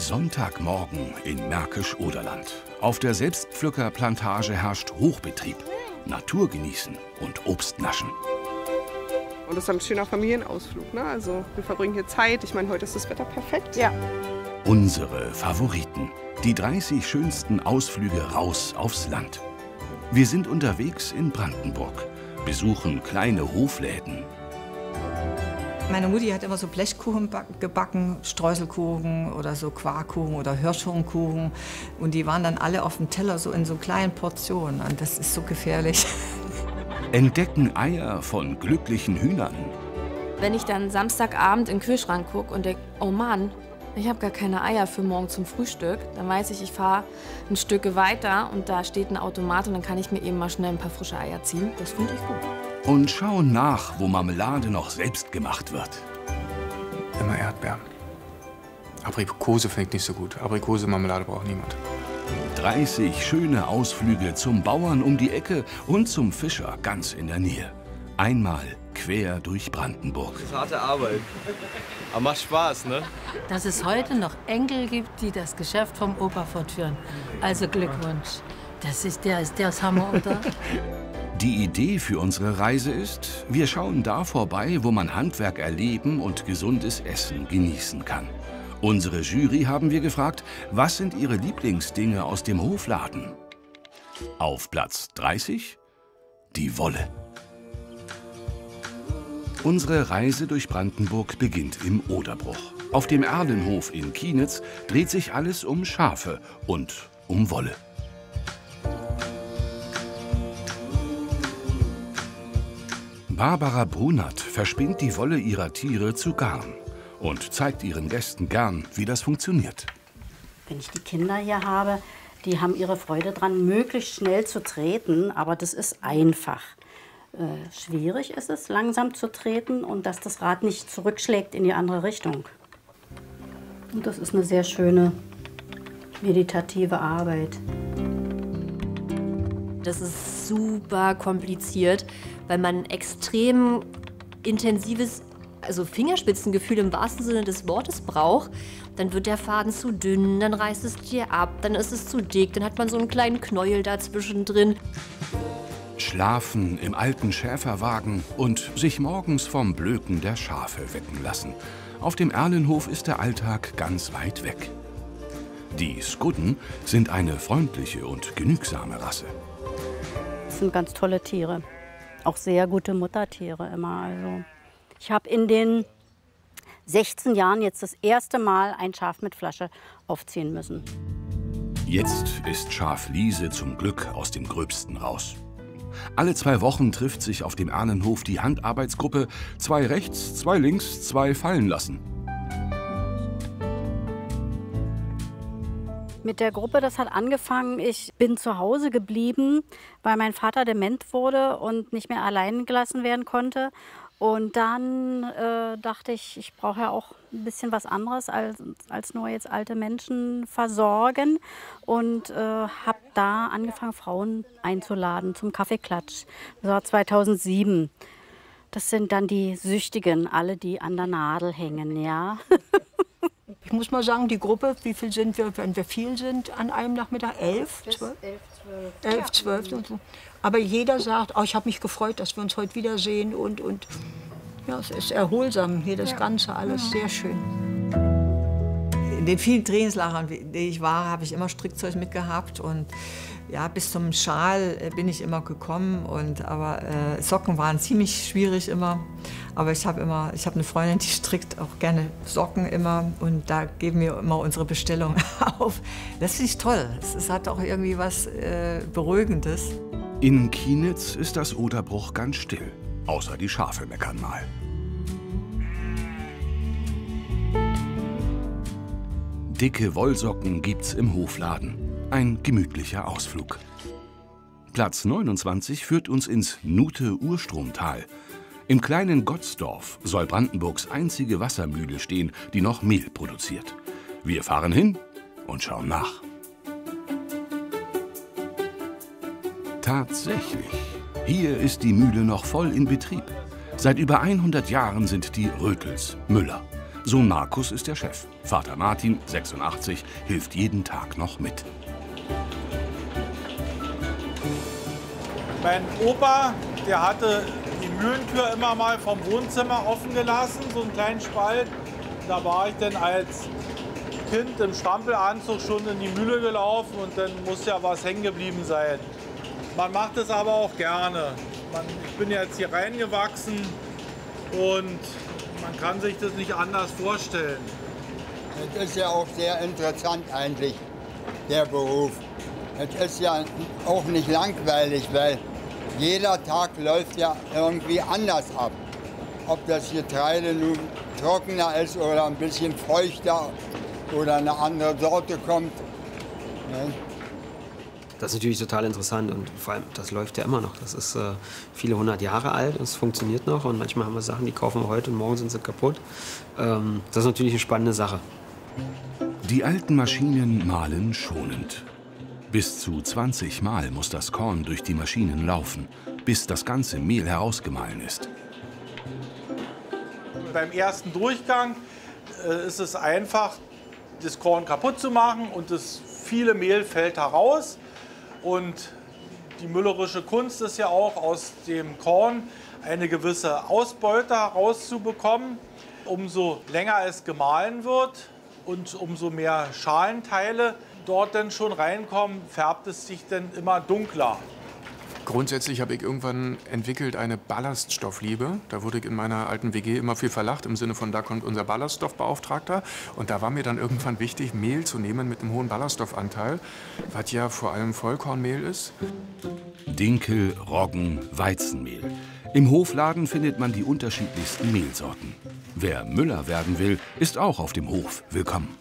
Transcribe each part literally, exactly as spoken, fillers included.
Sonntagmorgen in Märkisch-Oderland. Auf der Selbstpflückerplantage herrscht Hochbetrieb. Natur genießen und Obst naschen. Und das ist ein schöner Familienausflug, ne? Also wir verbringen hier Zeit. Ich meine, heute ist das Wetter perfekt. Ja. Unsere Favoriten. Die dreißig schönsten Ausflüge raus aufs Land. Wir sind unterwegs in Brandenburg, besuchen kleine Hofläden. Meine Mutti hat immer so Blechkuchen gebacken, Streuselkuchen oder so Quarkkuchen oder Hirschhornkuchen. Und die waren dann alle auf dem Teller so in so kleinen Portionen. Und das ist so gefährlich. Entdecken Eier von glücklichen Hühnern. Wenn ich dann Samstagabend in den Kühlschrank gucke und denke, oh Mann, ich habe gar keine Eier für morgen zum Frühstück, dann weiß ich, ich fahre ein Stück weiter und da steht ein Automat und dann kann ich mir eben mal schnell ein paar frische Eier ziehen. Das finde ich gut. Und schauen nach, wo Marmelade noch selbst gemacht wird. Immer Erdbeeren. Aprikose finde ich nicht so gut. Aprikose-Marmelade braucht niemand. dreißig schöne Ausflüge zum Bauern um die Ecke und zum Fischer ganz in der Nähe. Einmal quer durch Brandenburg. Das ist harte Arbeit. Aber macht Spaß, ne? Dass es heute noch Enkel gibt, die das Geschäft vom Opa fortführen. Also Glückwunsch. Das ist der, ist der das Hammer, oder? Die Idee für unsere Reise ist, wir schauen da vorbei, wo man Handwerk erleben und gesundes Essen genießen kann. Unsere Jury haben wir gefragt, was sind ihre Lieblingsdinge aus dem Hofladen? Auf Platz dreißig die Wolle. Unsere Reise durch Brandenburg beginnt im Oderbruch. Auf dem Erlenhof in Kienitz dreht sich alles um Schafe und um Wolle. Barbara Brunert verspinnt die Wolle ihrer Tiere zu Garn und zeigt ihren Gästen gern, wie das funktioniert. Wenn ich die Kinder hier habe, die haben ihre Freude dran, möglichst schnell zu treten, aber das ist einfach. Äh, schwierig ist es, langsam zu treten und dass das Rad nicht zurückschlägt in die andere Richtung. Und das ist eine sehr schöne meditative Arbeit. Das ist super kompliziert, weil man ein extrem intensives, also Fingerspitzengefühl im wahrsten Sinne des Wortes braucht. Dann wird der Faden zu dünn, dann reißt es dir ab, dann ist es zu dick, dann hat man so einen kleinen Knäuel dazwischen drin. Schlafen im alten Schäferwagen und sich morgens vom Blöken der Schafe wecken lassen. Auf dem Erlenhof ist der Alltag ganz weit weg. Die Skudden sind eine freundliche und genügsame Rasse. Das sind ganz tolle Tiere. Auch sehr gute Muttertiere immer. Also ich habe in den sechzehn Jahren jetzt das erste Mal ein Schaf mit Flasche aufziehen müssen. Jetzt ist Schaf Liese zum Glück aus dem Gröbsten raus. Alle zwei Wochen trifft sich auf dem Erlenhof die Handarbeitsgruppe. Zwei rechts, zwei links, zwei fallen lassen. Mit der Gruppe, das hat angefangen, ich bin zu Hause geblieben, weil mein Vater dement wurde und nicht mehr allein gelassen werden konnte. Und dann äh, dachte ich, ich brauche ja auch ein bisschen was anderes als, als nur jetzt alte Menschen versorgen. Und äh, habe da angefangen, Frauen einzuladen zum Kaffeeklatsch. Das war zweitausendsieben. Das sind dann die Süchtigen, alle, die an der Nadel hängen, ja. Ich muss mal sagen, die Gruppe, wie viel sind wir, wenn wir viel sind an einem Nachmittag? Elf, zwölf? Elf, zwölf. Elf, zwölf und so. Aber jeder sagt, oh, ich habe mich gefreut, dass wir uns heute wiedersehen. Und, und ja, es ist erholsam hier, das Ganze alles sehr schön. In den vielen Trainingslagern, die ich war, habe ich immer Strickzeug mitgehabt. Und ja, bis zum Schal bin ich immer gekommen. Und, aber äh, Socken waren ziemlich schwierig immer. Aber ich habe immer, ich habe eine Freundin, die strickt auch gerne Socken immer. Und da geben wir immer unsere Bestellung auf. Das finde ich toll. Es hat auch irgendwie was äh, Beruhigendes. In Kienitz ist das Oderbruch ganz still. Außer die Schafe meckern mal. Dicke Wollsocken gibt's im Hofladen. Ein gemütlicher Ausflug. Platz neunundzwanzig führt uns ins Nuthe-Urstromtal. Im kleinen Gottsdorf soll Brandenburgs einzige Wassermühle stehen, die noch Mehl produziert. Wir fahren hin und schauen nach. Tatsächlich, hier ist die Mühle noch voll in Betrieb. Seit über hundert Jahren sind die Rötels Müller. Sohn Markus ist der Chef. Vater Martin, sechsundachtzig, hilft jeden Tag noch mit. Mein Opa, der hatte die Mühlentür immer mal vom Wohnzimmer offen gelassen, so einen kleinen Spalt. Da war ich dann als Kind im Strampelanzug schon in die Mühle gelaufen und dann muss ja was hängen geblieben sein. Man macht es aber auch gerne. Man, ich bin jetzt hier reingewachsen und man kann sich das nicht anders vorstellen. Es ist ja auch sehr interessant eigentlich, der Beruf. Es ist ja auch nicht langweilig, weil jeder Tag läuft ja irgendwie anders ab. Ob das Getreide nun trockener ist oder ein bisschen feuchter oder eine andere Sorte kommt. Ne? Das ist natürlich total interessant und vor allem, das läuft ja immer noch. Das ist äh, viele hundert Jahre alt und es funktioniert noch. Und manchmal haben wir Sachen, die kaufen wir heute und morgen sind sie kaputt. Ähm, das ist natürlich eine spannende Sache. Die alten Maschinen mahlen schonend. Bis zu zwanzig Mal muss das Korn durch die Maschinen laufen, bis das ganze Mehl herausgemahlen ist. Beim ersten Durchgang äh, ist es einfach, das Korn kaputt zu machen und das viele Mehl fällt heraus. Und die müllerische Kunst ist ja auch, aus dem Korn eine gewisse Ausbeute herauszubekommen. Umso länger es gemahlen wird und umso mehr Schalenteile dort dann schon reinkommen, färbt es sich dann immer dunkler. Grundsätzlich habe ich irgendwann entwickelt eine Ballaststoffliebe. Da wurde ich in meiner alten W G immer viel verlacht, im Sinne von, da kommt unser Ballaststoffbeauftragter. Und da war mir dann irgendwann wichtig, Mehl zu nehmen mit einem hohen Ballaststoffanteil, was ja vor allem Vollkornmehl ist. Dinkel, Roggen, Weizenmehl. Im Hofladen findet man die unterschiedlichsten Mehlsorten. Wer Müller werden will, ist auch auf dem Hof willkommen.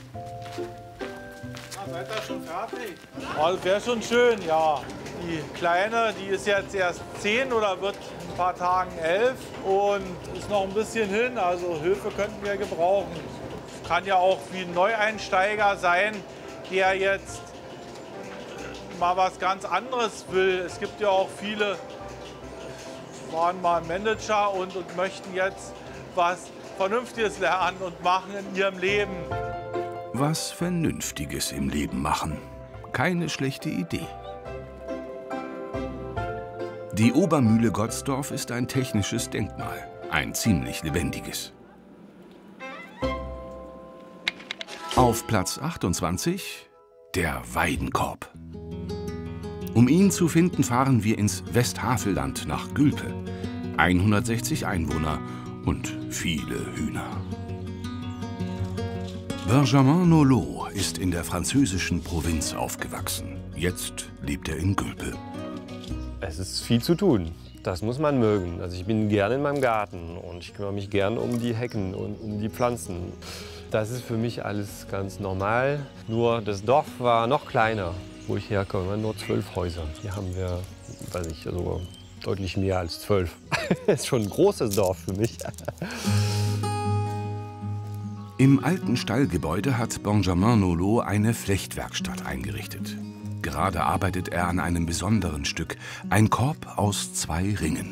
Na, seid ihr schon fertig? Oh, das wäre schon schön, ja. Die Kleine, die ist jetzt erst zehn oder wird in ein paar Tagen elf und ist noch ein bisschen hin. Also Hilfe könnten wir gebrauchen. Es kann ja auch wie ein Neueinsteiger sein, der jetzt mal was ganz anderes will. Es gibt ja auch viele, waren mal Manager und, und möchten jetzt was Vernünftiges lernen und machen in ihrem Leben. Was Vernünftiges im Leben machen. Keine schlechte Idee. Die Obermühle Gottsdorf ist ein technisches Denkmal, ein ziemlich lebendiges. Auf Platz achtundzwanzig der Weidenkorb. Um ihn zu finden, fahren wir ins Westhavelland nach Gülpe. hundertsechzig Einwohner und viele Hühner. Benjamin Nolot ist in der französischen Provinz aufgewachsen. Jetzt lebt er in Gülpe. Es ist viel zu tun. Das muss man mögen. Also ich bin gerne in meinem Garten und ich kümmere mich gerne um die Hecken und um die Pflanzen. Das ist für mich alles ganz normal. Nur das Dorf war noch kleiner, wo ich herkomme. Wir haben nur zwölf Häuser. Hier haben wir, weiß ich, also deutlich mehr als zwölf. Das ist schon ein großes Dorf für mich. Im alten Stallgebäude hat Benjamin Nolot eine Flechtwerkstatt eingerichtet. Gerade arbeitet er an einem besonderen Stück, ein Korb aus zwei Ringen.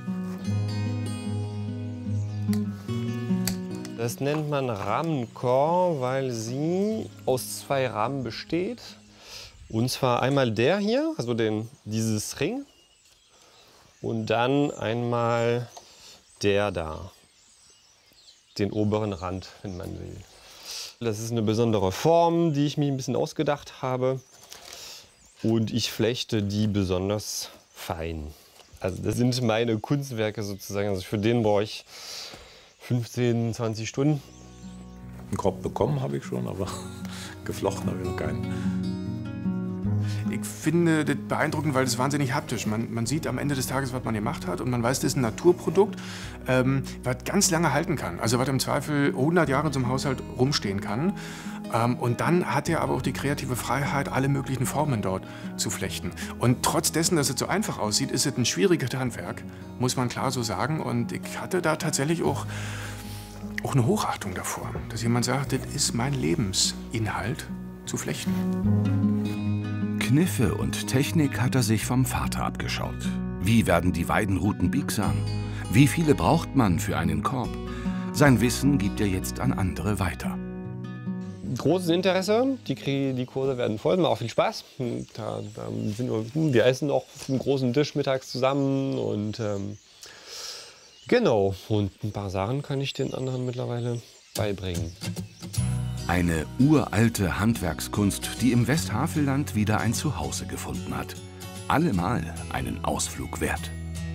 Das nennt man Rahmenkorb, weil sie aus zwei Rahmen besteht. Und zwar einmal der hier, also den, dieses Ring, und dann einmal der da, den oberen Rand, wenn man will. Das ist eine besondere Form, die ich mir ein bisschen ausgedacht habe. Und ich flechte die besonders fein. Also das sind meine Kunstwerke sozusagen. Also für den brauche ich fünfzehn, zwanzig Stunden. Einen Korb bekommen habe ich schon, aber geflochten habe ich noch keinen. Ich finde das beeindruckend, weil es wahnsinnig haptisch. Man, man sieht am Ende des Tages, was man gemacht hat und man weiß, das ist ein Naturprodukt, ähm, was ganz lange halten kann. Also was im Zweifel hundert Jahre zum Haushalt rumstehen kann. Ähm, und dann hat er aber auch die kreative Freiheit, alle möglichen Formen dort zu flechten. Und trotz dessen, dass es so einfach aussieht, ist es ein schwieriges Handwerk, muss man klar so sagen. Und ich hatte da tatsächlich auch, auch eine Hochachtung davor, dass jemand sagt, das ist mein Lebensinhalt, zu flechten. Kniffe und Technik hat er sich vom Vater abgeschaut. Wie werden die Weidenruten biegsam? Wie viele braucht man für einen Korb? Sein Wissen gibt er jetzt an andere weiter. Großes Interesse, die, die Kurse werden voll, macht auch viel Spaß. Da, da sind wir, wir essen auch auf einem großen Tisch mittags zusammen und ähm, genau, und ein paar Sachen kann ich den anderen mittlerweile beibringen. Eine uralte Handwerkskunst, die im Westhavelland wieder ein Zuhause gefunden hat. Allemal einen Ausflug wert.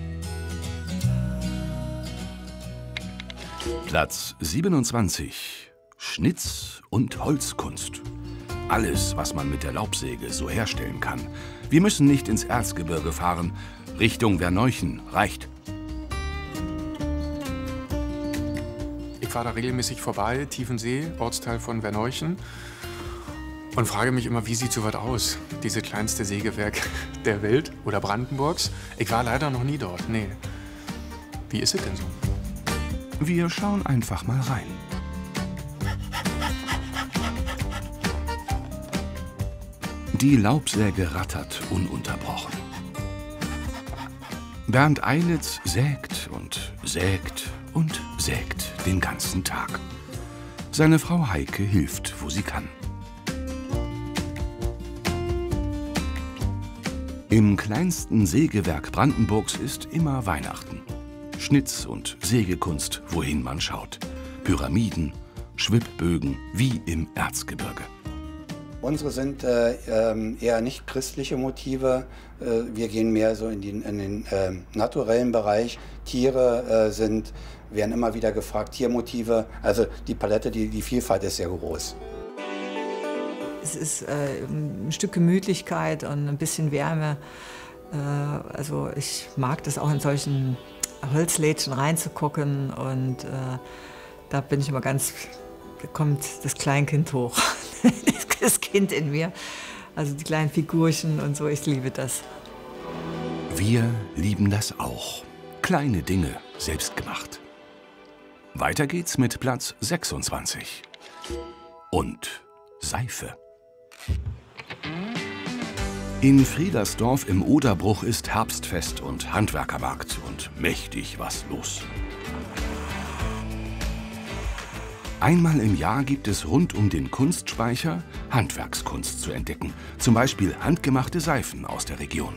Platz siebenundzwanzig. Schnitz- und Holzkunst. Alles, was man mit der Laubsäge so herstellen kann. Wir müssen nicht ins Erzgebirge fahren. Richtung Verneuchen reicht. Ich fahre da regelmäßig vorbei, Tiefensee, Ortsteil von Verneuchen. Und frage mich immer, wie sieht so was aus? Diese kleinste Sägewerk der Welt oder Brandenburgs. Ich war leider noch nie dort, nee. Wie ist es denn so? Wir schauen einfach mal rein. Die Laubsäge rattert ununterbrochen. Bernd Eilitz sägt und sägt und sägt den ganzen Tag. Seine Frau Heike hilft, wo sie kann. Im kleinsten Sägewerk Brandenburgs ist immer Weihnachten. Schnitz- und Sägekunst, wohin man schaut. Pyramiden, Schwibbögen wie im Erzgebirge. Unsere sind äh, eher nicht christliche Motive. Äh, wir gehen mehr so in, die, in den äh, naturellen Bereich. Tiere äh, sind, werden immer wieder gefragt, Tiermotive. Also die Palette, die, die Vielfalt ist sehr groß. Es ist äh, ein Stück Gemütlichkeit und ein bisschen Wärme. Äh, also ich mag das auch in solchen Holzlädchen reinzugucken und äh, da bin ich immer ganz, da kommt das Kleinkind hoch. Das Kind in mir, also die kleinen Figurchen und so, ich liebe das. Wir lieben das auch. Kleine Dinge, selbst gemacht. Weiter geht's mit Platz sechsundzwanzig. Und Seife. In Friedersdorf im Oderbruch ist Herbstfest und Handwerkermarkt und mächtig was los. Einmal im Jahr gibt es rund um den Kunstspeicher Handwerkskunst zu entdecken. Zum Beispiel handgemachte Seifen aus der Region.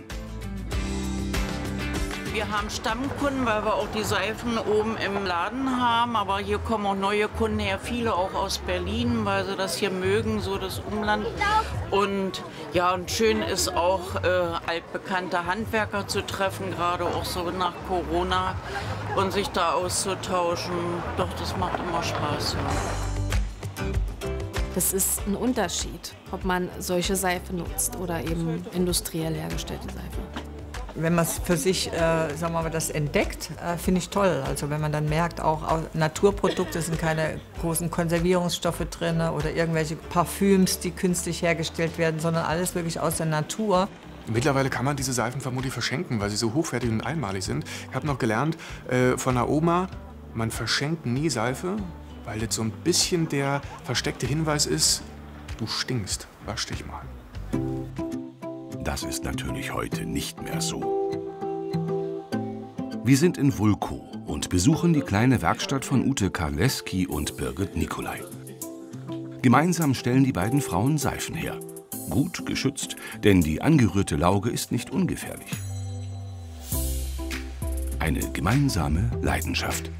Wir haben Stammkunden, weil wir auch die Seifen oben im Laden haben. Aber hier kommen auch neue Kunden her, viele auch aus Berlin, weil sie das hier mögen, so das Umland. Und ja, und schön ist auch, äh, altbekannte Handwerker zu treffen, gerade auch so nach Corona und sich da auszutauschen. Doch, das macht immer Spaß. Ja. Das ist ein Unterschied, ob man solche Seife nutzt oder eben industriell hergestellte Seife. Wenn man es für sich, äh, sagen wir mal, das entdeckt, äh, finde ich toll. Also wenn man dann merkt, auch, auch Naturprodukte sind keine großen Konservierungsstoffe drin oder irgendwelche Parfüms, die künstlich hergestellt werden, sondern alles wirklich aus der Natur. Mittlerweile kann man diese Seifen vermutlich verschenken, weil sie so hochwertig und einmalig sind. Ich habe noch gelernt äh, von der Oma, man verschenkt nie Seife, weil das so ein bisschen der versteckte Hinweis ist, du stinkst, wasch dich mal. Das ist natürlich heute nicht mehr so. Wir sind in Wulkow und besuchen die kleine Werkstatt von Ute Karleski und Birgit Nikolai. Gemeinsam stellen die beiden Frauen Seifen her. Gut geschützt, denn die angerührte Lauge ist nicht ungefährlich. Eine gemeinsame Leidenschaft.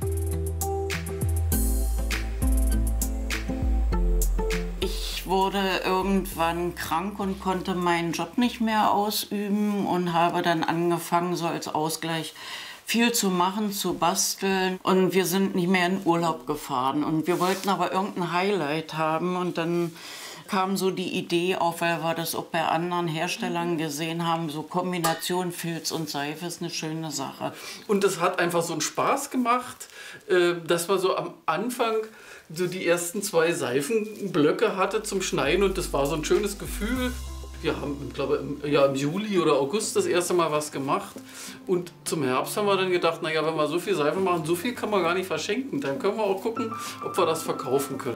Ich wurde irgendwann krank und konnte meinen Job nicht mehr ausüben und habe dann angefangen, so als Ausgleich viel zu machen, zu basteln. Und wir sind nicht mehr in Urlaub gefahren. Und wir wollten aber irgendein Highlight haben. Und dann kam so die Idee auf, weil wir das auch bei anderen Herstellern gesehen haben, so Kombination Filz und Seife ist eine schöne Sache. Und es hat einfach so einen Spaß gemacht, dass man so am Anfang so die ersten zwei Seifenblöcke hatte zum Schneiden und das war so ein schönes Gefühl. Wir haben, ich glaube, im, ja, im Juli oder August das erste Mal was gemacht und zum Herbst haben wir dann gedacht, naja, wenn wir so viel Seife machen, so viel kann man gar nicht verschenken, dann können wir auch gucken, ob wir das verkaufen können.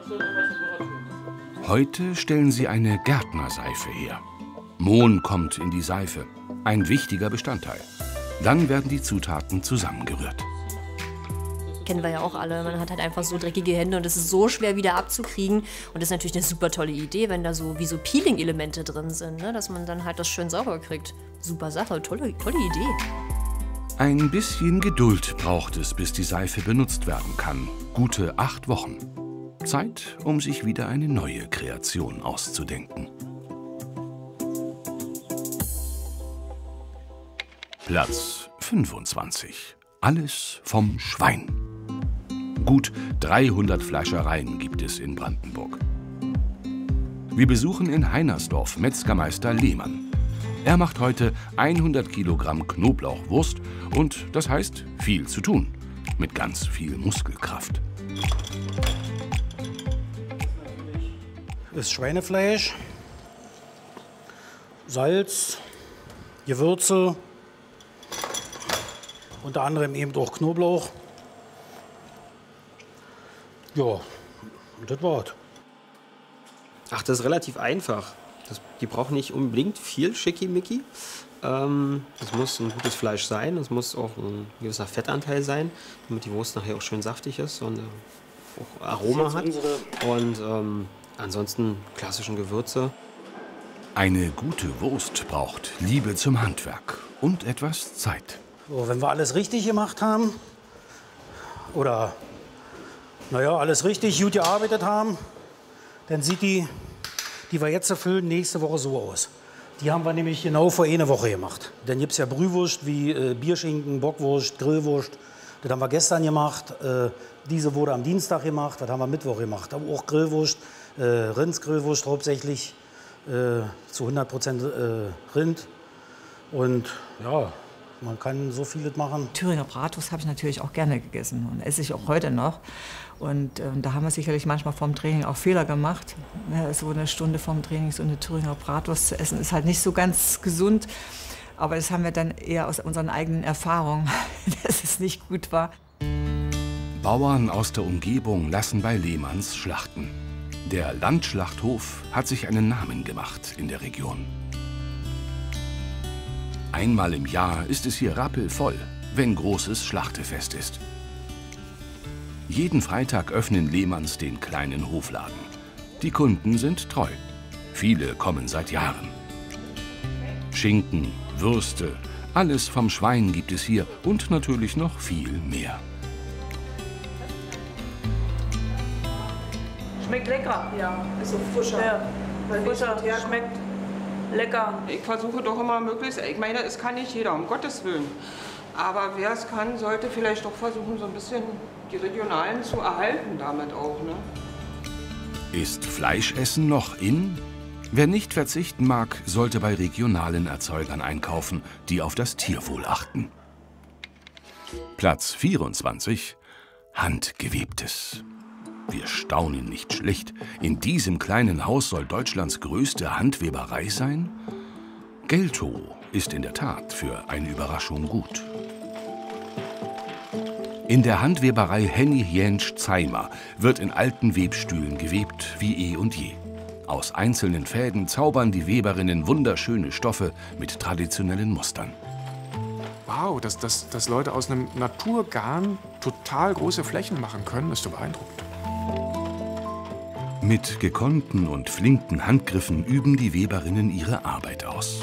Heute stellen sie eine Gärtnerseife her. Mohn kommt in die Seife, ein wichtiger Bestandteil. Dann werden die Zutaten zusammengerührt. Kennen wir ja auch alle. Man hat halt einfach so dreckige Hände und es ist so schwer wieder abzukriegen. Und das ist natürlich eine super tolle Idee, wenn da so wie so Peeling-Elemente drin sind, ne? Dass man dann halt das schön sauber kriegt. Super Sache, tolle, tolle Idee. Ein bisschen Geduld braucht es, bis die Seife benutzt werden kann. Gute acht Wochen. Zeit, um sich wieder eine neue Kreation auszudenken. Platz fünfundzwanzig. Alles vom Schwein. Gut dreihundert Fleischereien gibt es in Brandenburg. Wir besuchen in Heinersdorf Metzgermeister Lehmann. Er macht heute hundert Kilogramm Knoblauchwurst und das heißt viel zu tun. Mit ganz viel Muskelkraft. Das Schweinefleisch, Salz, Gewürze, unter anderem eben auch Knoblauch. Ja, und das war's. Ach, das ist relativ einfach. Das, die brauchen nicht unbedingt viel Schickimicki. Ähm, es muss ein gutes Fleisch sein, es muss auch ein gewisser Fettanteil sein, damit die Wurst nachher auch schön saftig ist und äh, auch Aroma hat. Und ähm, ansonsten klassischen Gewürze. Eine gute Wurst braucht Liebe zum Handwerk und etwas Zeit. So, wenn wir alles richtig gemacht haben oder naja, alles richtig gut gearbeitet haben, dann sieht die, die wir jetzt erfüllen, nächste Woche so aus. Die haben wir nämlich genau vor einer Woche gemacht. Dann gibt es ja Brühwurst wie äh, Bierschinken, Bockwurst, Grillwurst. Das haben wir gestern gemacht. Äh, diese wurde am Dienstag gemacht. Das haben wir Mittwoch gemacht. Aber auch Grillwurst, äh, Rindsgrillwurst hauptsächlich, äh, zu hundert Prozent äh, Rind. Und ja, man kann so vieles machen. Thüringer Bratwurst habe ich natürlich auch gerne gegessen und esse ich auch heute noch. Und äh, da haben wir sicherlich manchmal vorm Training auch Fehler gemacht. Ja, so eine Stunde vorm Training so eine Thüringer Bratwurst zu essen, ist halt nicht so ganz gesund. Aber das haben wir dann eher aus unseren eigenen Erfahrungen, dass es nicht gut war. Bauern aus der Umgebung lassen bei Lehmanns schlachten. Der Landschlachthof hat sich einen Namen gemacht in der Region. Einmal im Jahr ist es hier rappelvoll, wenn großes Schlachtefest ist. Jeden Freitag öffnen Lehmanns den kleinen Hofladen. Die Kunden sind treu. Viele kommen seit Jahren. Schinken, Würste, alles vom Schwein gibt es hier und natürlich noch viel mehr. Schmeckt lecker. Ja, ist so frischer. Ja, frischer, schmeckt lecker. Ich versuche doch immer möglichst, ich meine, es kann nicht jeder, um Gottes Willen. Aber wer es kann, sollte vielleicht doch versuchen, so ein bisschen die Regionalen zu erhalten damit auch. Ne? Ist Fleischessen noch in? Wer nicht verzichten mag, sollte bei regionalen Erzeugern einkaufen, die auf das Tierwohl achten. Platz vierundzwanzig. Handgewebtes. Wir staunen nicht schlecht. In diesem kleinen Haus soll Deutschlands größte Handweberei sein? Geltow ist in der Tat für eine Überraschung gut. In der Handweberei Henny Jentsch-Zeimer wird in alten Webstühlen gewebt wie eh und je. Aus einzelnen Fäden zaubern die Weberinnen wunderschöne Stoffe mit traditionellen Mustern. Wow, dass, dass, dass Leute aus einem Naturgarn total große Flächen machen können, ist so beeindruckend. Mit gekonnten und flinken Handgriffen üben die Weberinnen ihre Arbeit aus.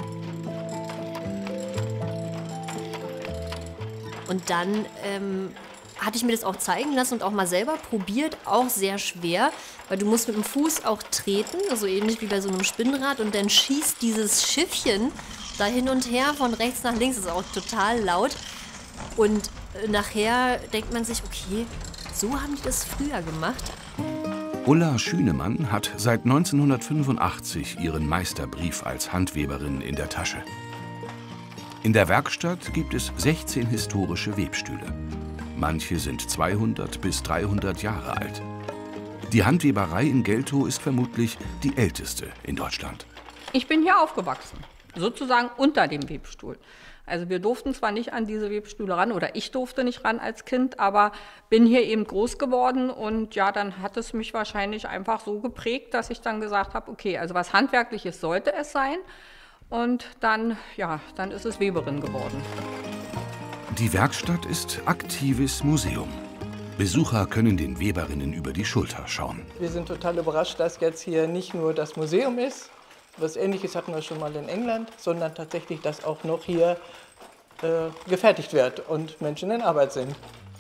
Und dann ähm, hatte ich mir das auch zeigen lassen und auch mal selber probiert. Auch sehr schwer, weil du musst mit dem Fuß auch treten, also ähnlich wie bei so einem Spinnrad. Und dann schießt dieses Schiffchen da hin und her, von rechts nach links. Das ist auch total laut. Und äh, nachher denkt man sich, okay, so haben die das früher gemacht. Ulla Schünemann hat seit neunzehnhundertfünfundachtzig ihren Meisterbrief als Handweberin in der Tasche. In der Werkstatt gibt es sechzehn historische Webstühle. Manche sind zweihundert bis dreihundert Jahre alt. Die Handweberei in Geltow ist vermutlich die älteste in Deutschland. Ich bin hier aufgewachsen, sozusagen unter dem Webstuhl. Also wir durften zwar nicht an diese Webstühle ran, oder ich durfte nicht ran als Kind, aber bin hier eben groß geworden und ja, dann hat es mich wahrscheinlich einfach so geprägt, dass ich dann gesagt habe, okay, also was Handwerkliches sollte es sein und dann, ja, dann ist es Weberin geworden. Die Werkstatt ist aktives Museum. Besucher können den Weberinnen über die Schulter schauen. Wir sind total überrascht, dass jetzt hier nicht nur das Museum ist, was Ähnliches hatten wir schon mal in England, sondern tatsächlich, dass auch noch hier äh, gefertigt wird und Menschen in Arbeit sind.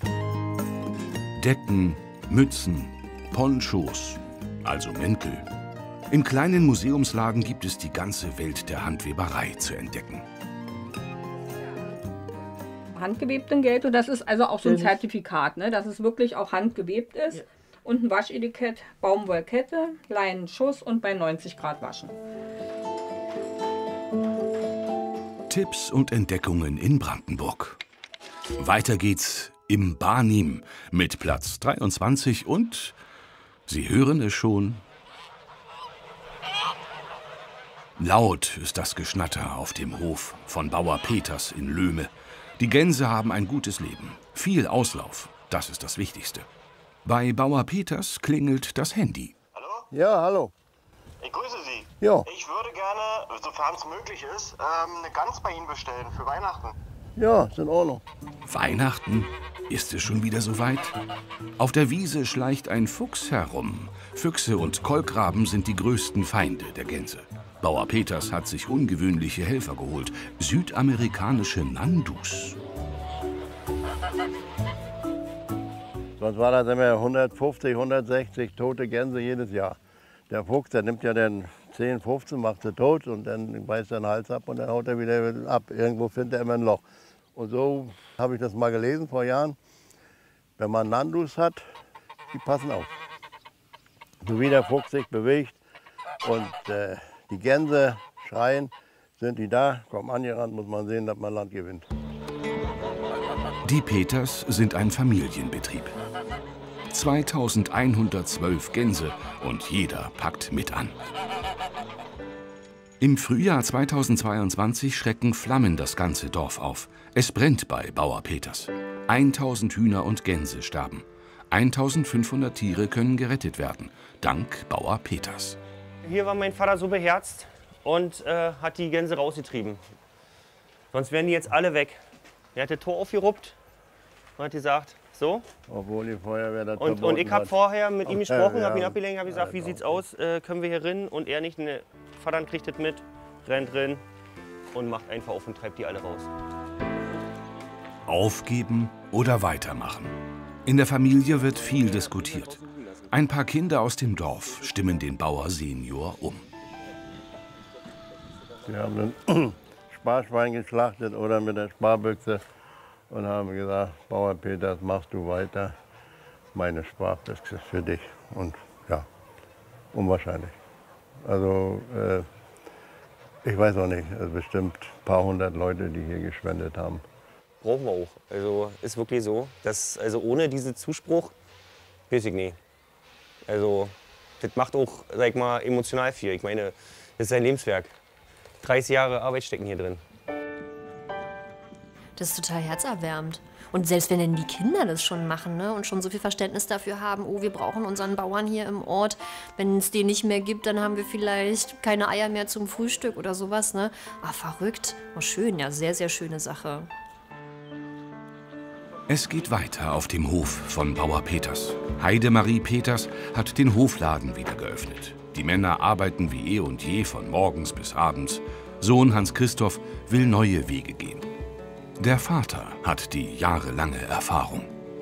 Decken, Mützen, Ponchos, also Mäntel. In kleinen Museumslagen gibt es die ganze Welt der Handweberei zu entdecken. Handgewebten Geld, und das ist also auch so ein Zertifikat, ne, dass es wirklich auch handgewebt ist. Ja. Und ein Waschetikett, Baumwollkette, Leinenschuss und bei neunzig Grad waschen. Tipps und Entdeckungen in Brandenburg. Weiter geht's im Barnim mit Platz dreiundzwanzig und, Sie hören es schon, laut ist das Geschnatter auf dem Hof von Bauer Peters in Löhme. Die Gänse haben ein gutes Leben, viel Auslauf, das ist das Wichtigste. Bei Bauer Peters klingelt das Handy. Hallo? Ja, hallo. Ich grüße Sie. Ja. Ich würde gerne, sofern es möglich ist, ähm, eine Gans bei Ihnen bestellen für Weihnachten. Ja, ist in Ordnung. Weihnachten? Ist es schon wieder soweit? Auf der Wiese schleicht ein Fuchs herum. Füchse und Kolkraben sind die größten Feinde der Gänse. Bauer Peters hat sich ungewöhnliche Helfer geholt, südamerikanische Nandus. Sonst war das immer hundertfünfzig, hundertsechzig tote Gänse jedes Jahr. Der Fuchs, der nimmt ja dann zehn, fünfzehn, macht sie tot und dann beißt er den Hals ab und dann haut er wieder ab. Irgendwo findet er immer ein Loch. Und so habe ich das mal gelesen vor Jahren. Wenn man Nandus hat, die passen auf. So wie der Fuchs sich bewegt und äh, die Gänse schreien, sind die da, kommen angerannt, muss man sehen, dass man Land gewinnt. Die Peters sind ein Familienbetrieb. zweitausendeinhundertzwölf Gänse und jeder packt mit an. Im Frühjahr zweitausendzweiundzwanzig schrecken Flammen das ganze Dorf auf. Es brennt bei Bauer Peters. tausend Hühner und Gänse sterben. eintausendfünfhundert Tiere können gerettet werden, dank Bauer Peters. Hier war mein Vater so beherzt und äh, hat die Gänse rausgetrieben. Sonst wären die jetzt alle weg. Er hat das Tor aufgeruppt und hat gesagt, so. Obwohl die Feuerwehr das Und, und ich habe vorher mit ihm gesprochen, ja, habe ihn abgelenkt, habe gesagt, ja, wie sieht's aus, äh, können wir hier rein? Und er nicht, ne, Vater kriegt das mit, rennt rein und macht einfach auf und treibt die alle raus. Aufgeben oder weitermachen? In der Familie wird viel diskutiert. Ein paar Kinder aus dem Dorf stimmen den Bauer Senior um. Wir haben ein Sparschwein geschlachtet oder mit der Sparbüchse und haben gesagt, Bauer Peters, machst du weiter, meine Sparbüchse für dich. Und ja, unwahrscheinlich. Also äh, ich weiß auch nicht, es bestimmt ein paar hundert Leute, die hier gespendet haben. Brauchen wir auch. Also ist wirklich so, dass also ohne diesen Zuspruch, weiß ich nicht. Also das macht auch, sag ich mal, emotional viel. Ich meine, das ist ein Lebenswerk. dreißig Jahre Arbeit stecken hier drin. Das ist total herzerwärmend. Und selbst wenn denn die Kinder das schon machen, ne, und schon so viel Verständnis dafür haben, oh, wir brauchen unseren Bauern hier im Ort, wenn es den nicht mehr gibt, dann haben wir vielleicht keine Eier mehr zum Frühstück oder sowas. Ne? Ah, verrückt. Oh, schön, ja, sehr, sehr schöne Sache. Es geht weiter auf dem Hof von Bauer Peters. Heidemarie Peters hat den Hofladen wieder geöffnet. Die Männer arbeiten wie eh und je von morgens bis abends. Sohn Hans Christoph will neue Wege gehen. Der Vater hat die jahrelange Erfahrung.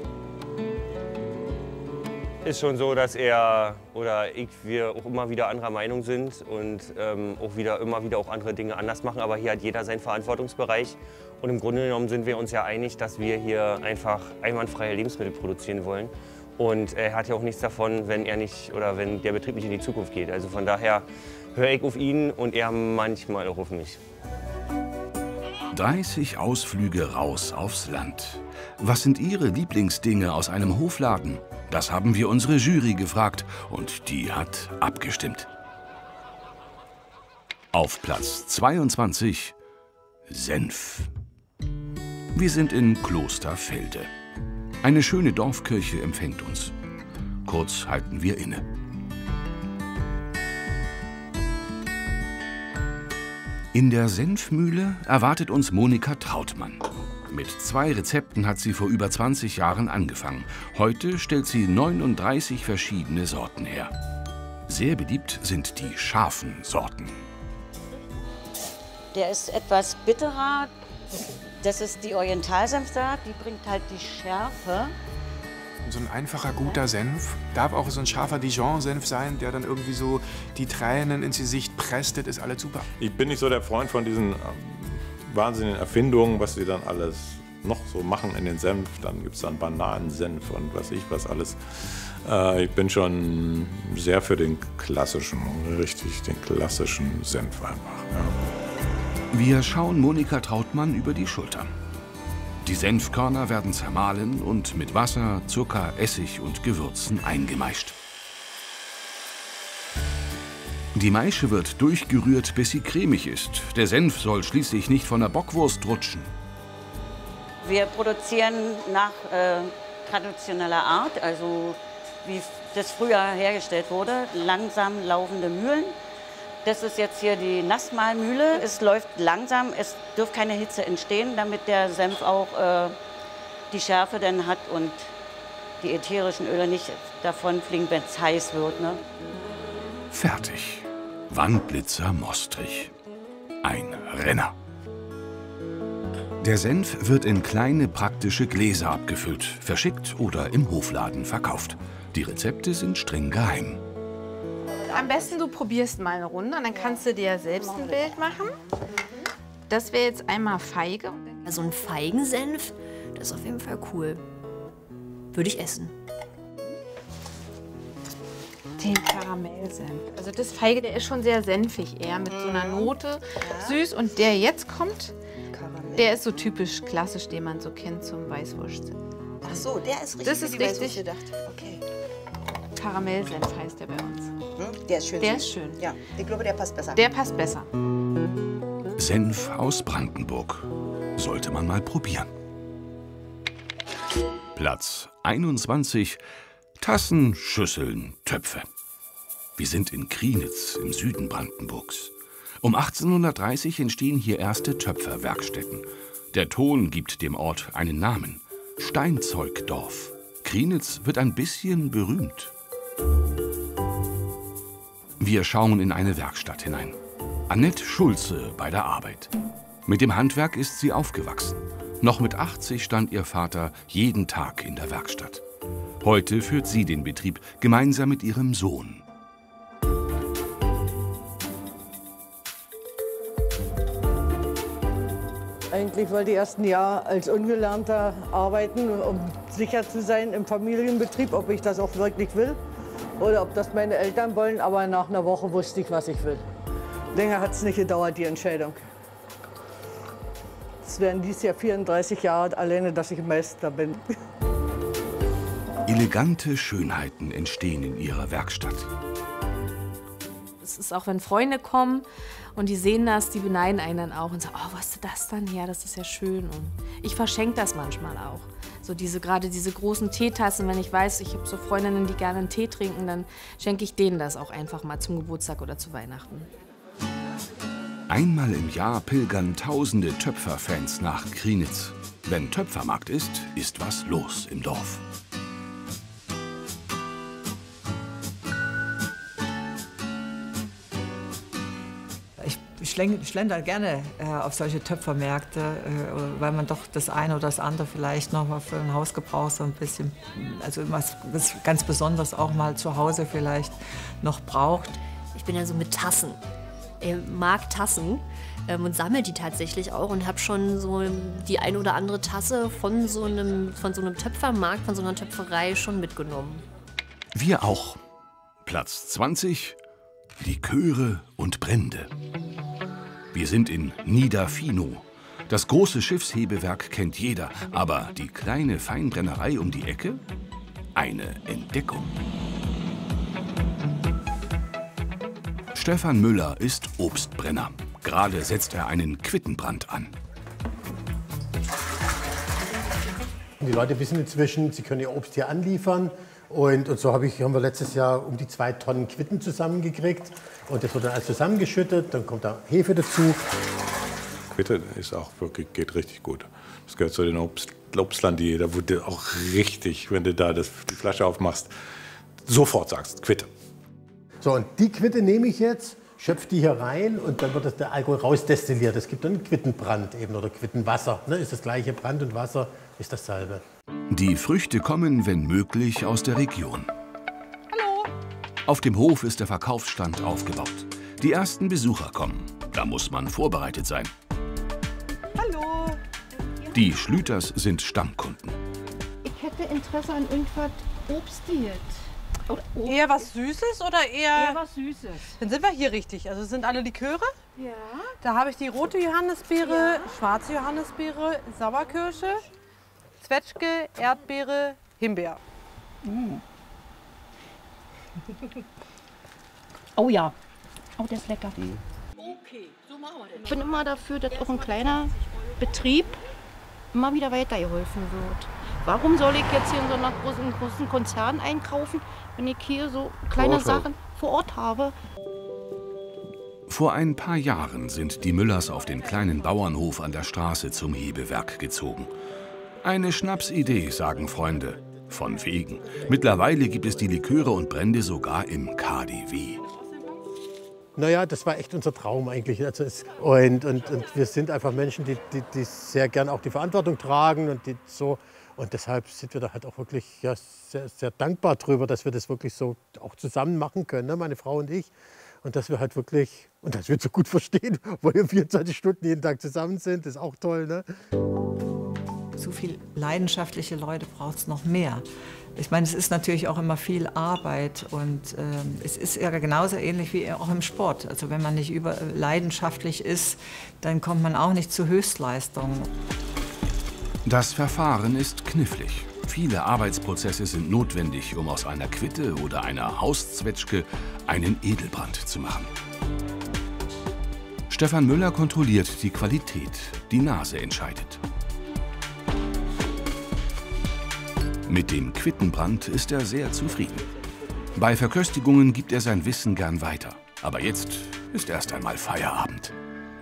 Ist schon so, dass er oder ich, wir auch immer wieder anderer Meinung sind und ähm, auch wieder, immer wieder auch andere Dinge anders machen. Aber hier hat jeder seinen Verantwortungsbereich. Und im Grunde genommen sind wir uns ja einig, dass wir hier einfach einwandfreie Lebensmittel produzieren wollen. Und er hat ja auch nichts davon, wenn er nicht oder wenn der Betrieb nicht in die Zukunft geht. Also von daher höre ich auf ihn und er manchmal auch auf mich. dreißig Ausflüge raus aufs Land. Was sind Ihre Lieblingsdinge aus einem Hofladen? Das haben wir unsere Jury gefragt und die hat abgestimmt. Auf Platz zweiundzwanzig Senf. Wir sind in Klosterfelde. Eine schöne Dorfkirche empfängt uns. Kurz halten wir inne. In der Senfmühle erwartet uns Monika Trautmann. Mit zwei Rezepten hat sie vor über zwanzig Jahren angefangen. Heute stellt sie neununddreißig verschiedene Sorten her. Sehr beliebt sind die scharfen Sorten. Der ist etwas bitterer. Das ist die Orientalsenfsaat, die bringt halt die Schärfe. So ein einfacher, guter Senf. Darf auch so ein scharfer Dijon-Senf sein, der dann irgendwie so die Tränen ins Gesicht presst. Das ist alles super. Ich bin nicht so der Freund von diesen ähm, wahnsinnigen Erfindungen, was sie dann alles noch so machen in den Senf. Dann gibt es dann Bananensenf und was ich was alles. Äh, ich bin schon sehr für den klassischen, richtig den klassischen Senf einfach. Ja. Wir schauen Monika Trautmann über die Schulter. Die Senfkörner werden zermahlen und mit Wasser, Zucker, Essig und Gewürzen eingemeischt. Die Maische wird durchgerührt, bis sie cremig ist. Der Senf soll schließlich nicht von der Bockwurst rutschen. Wir produzieren nach äh, traditioneller Art, also wie das früher hergestellt wurde, langsam laufende Mühlen. Das ist jetzt hier die Nassmahlmühle. Es läuft langsam, es darf keine Hitze entstehen, damit der Senf auch äh, die Schärfe dann hat und die ätherischen Öle nicht davonfliegen, wenn es heiß wird. Ne? Fertig. Wandblitzer Mostrich. Ein Renner. Der Senf wird in kleine praktische Gläser abgefüllt, verschickt oder im Hofladen verkauft. Die Rezepte sind streng geheim. Am besten du probierst mal eine Runde und dann kannst du dir selbst ein Bild machen. Das wäre jetzt einmal Feige. Also ein Feigensenf, das ist auf jeden Fall cool. Würde ich essen. Den Karamellsenf. Also das Feige, der ist schon sehr senfig eher, mit so einer Note. Süß. Und der jetzt kommt, der ist so typisch klassisch, den man so kennt zum Weißwurst. Ach so, der ist richtig. Das ist wie die richtig. Weißwurst gedacht. Okay. Karamellsenf heißt der bei uns. Hm? Der ist schön. Der süß. ist schön. Ja, ich glaube, der passt besser. Der passt besser. Senf aus Brandenburg. Sollte man mal probieren. Platz einundzwanzig. Tassen, Schüsseln, Töpfe. Wir sind in Krienitz im Süden Brandenburgs. Um achtzehnhundertdreißig entstehen hier erste Töpferwerkstätten. Der Ton gibt dem Ort einen Namen. Steinzeugdorf. Krienitz wird ein bisschen berühmt. Wir schauen in eine Werkstatt hinein. Annette Schulze bei der Arbeit. Mit dem Handwerk ist sie aufgewachsen. Noch mit achtzig stand ihr Vater jeden Tag in der Werkstatt. Heute führt sie den Betrieb gemeinsam mit ihrem Sohn. Eigentlich wollte ich erst ein Jahr als Ungelernter arbeiten, um sicher zu sein im Familienbetrieb, ob ich das auch wirklich will oder ob das meine Eltern wollen. Aber nach einer Woche wusste ich, was ich will. Länger hat es nicht gedauert, die Entscheidung. Es werden dieses Jahr vierunddreißig Jahre alleine, dass ich Meister bin. Elegante Schönheiten entstehen in ihrer Werkstatt. Es ist auch, wenn Freunde kommen und die sehen das, die beneiden einen dann auch und sagen, oh, was hast du das dann her, das ist ja schön. Und ich verschenke das manchmal auch. So diese, gerade diese großen Teetassen, wenn ich weiß, ich habe so Freundinnen, die gerne einen Tee trinken, dann schenke ich denen das auch einfach mal zum Geburtstag oder zu Weihnachten. Einmal im Jahr pilgern tausende Töpferfans nach Krienitz. Wenn Töpfermarkt ist, ist was los im Dorf. Ich schlender gerne äh, auf solche Töpfermärkte, äh, weil man doch das eine oder das andere vielleicht noch mal für ein Hausgebrauch so ein bisschen, also was, was ganz Besonderes auch mal zu Hause vielleicht noch braucht. Ich bin ja so mit Tassen. Ich mag Tassen ähm, und sammle die tatsächlich auch und habe schon so die ein oder andere Tasse von so einem, von so einem Töpfermarkt, von so einer Töpferei schon mitgenommen. Wir auch. Platz zwanzig. Liköre und Brände. Wir sind in Niederfinow. Das große Schiffshebewerk kennt jeder, aber die kleine Feinbrennerei um die Ecke? Eine Entdeckung. Stefan Müller ist Obstbrenner. Gerade setzt er einen Quittenbrand an. Die Leute wissen inzwischen, sie können ihr Obst hier anliefern. Und, und so hab ich, haben wir letztes Jahr um die zwei Tonnen Quitten zusammengekriegt. Und das wird dann alles zusammengeschüttet, dann kommt da Hefe dazu. Quitte ist auch wirklich, geht richtig gut. Das gehört zu den Obst, Obstlern, die, da wo du auch richtig, wenn du da das, die Flasche aufmachst, sofort sagst, Quitte. So, und die Quitte nehme ich jetzt, schöpfe die hier rein und dann wird das, der Alkohol rausdestilliert. Es gibt dann Quittenbrand eben oder Quittenwasser. Ne? Ist das gleiche, Brand und Wasser ist dasselbe. Die Früchte kommen, wenn möglich, aus der Region. Hallo. Auf dem Hof ist der Verkaufsstand aufgebaut. Die ersten Besucher kommen. Da muss man vorbereitet sein. Hallo. Die Schlüters sind Stammkunden. Ich hätte Interesse an irgendwas Obstiges. Eher was Süßes oder eher... Eher was Süßes. Dann sind wir hier richtig. Also es sind alle Liköre. Ja. Da habe ich die rote Johannisbeere, Ja. schwarze Johannisbeere, Sauerkirsche, Zwetschge, Erdbeere, Himbeer. Mm. Oh ja. Oh, der ist lecker. Okay, so machen wir das. Ich bin immer dafür, dass auch ein kleiner Betrieb immer wieder weitergeholfen wird. Warum soll ich jetzt hier in so einer großen, großen Konzern einkaufen, wenn ich hier so kleine Vor Ort habe. Sachen vor Ort habe? Vor ein paar Jahren sind die Müllers auf den kleinen Bauernhof an der Straße zum Hebewerk gezogen. Eine Schnapsidee, sagen Freunde. Von wegen. Mittlerweile gibt es die Liköre und Brände sogar im K D W. Naja, das war echt unser Traum eigentlich. Also es, und, und, und wir sind einfach Menschen, die, die, die sehr gern auch die Verantwortung tragen und die so. Und deshalb sind wir da halt auch wirklich ja, sehr, sehr dankbar drüber, dass wir das wirklich so auch zusammen machen können, ne, meine Frau und ich. Und dass wir halt wirklich, und dass wir uns so gut verstehen, weil wir vierundzwanzig Stunden jeden Tag zusammen sind, ist auch toll. Ne? So viel leidenschaftliche Leute braucht es noch mehr. Ich meine, es ist natürlich auch immer viel Arbeit und ähm, es ist ja genauso ähnlich wie auch im Sport. Also wenn man nicht über, leidenschaftlich ist, dann kommt man auch nicht zu Höchstleistungen. Das Verfahren ist knifflig. Viele Arbeitsprozesse sind notwendig, um aus einer Quitte oder einer Hauszwetschge einen Edelbrand zu machen. Stefan Müller kontrolliert die Qualität. Die Nase entscheidet. Mit dem Quittenbrand ist er sehr zufrieden. Bei Verköstigungen gibt er sein Wissen gern weiter. Aber jetzt ist erst einmal Feierabend.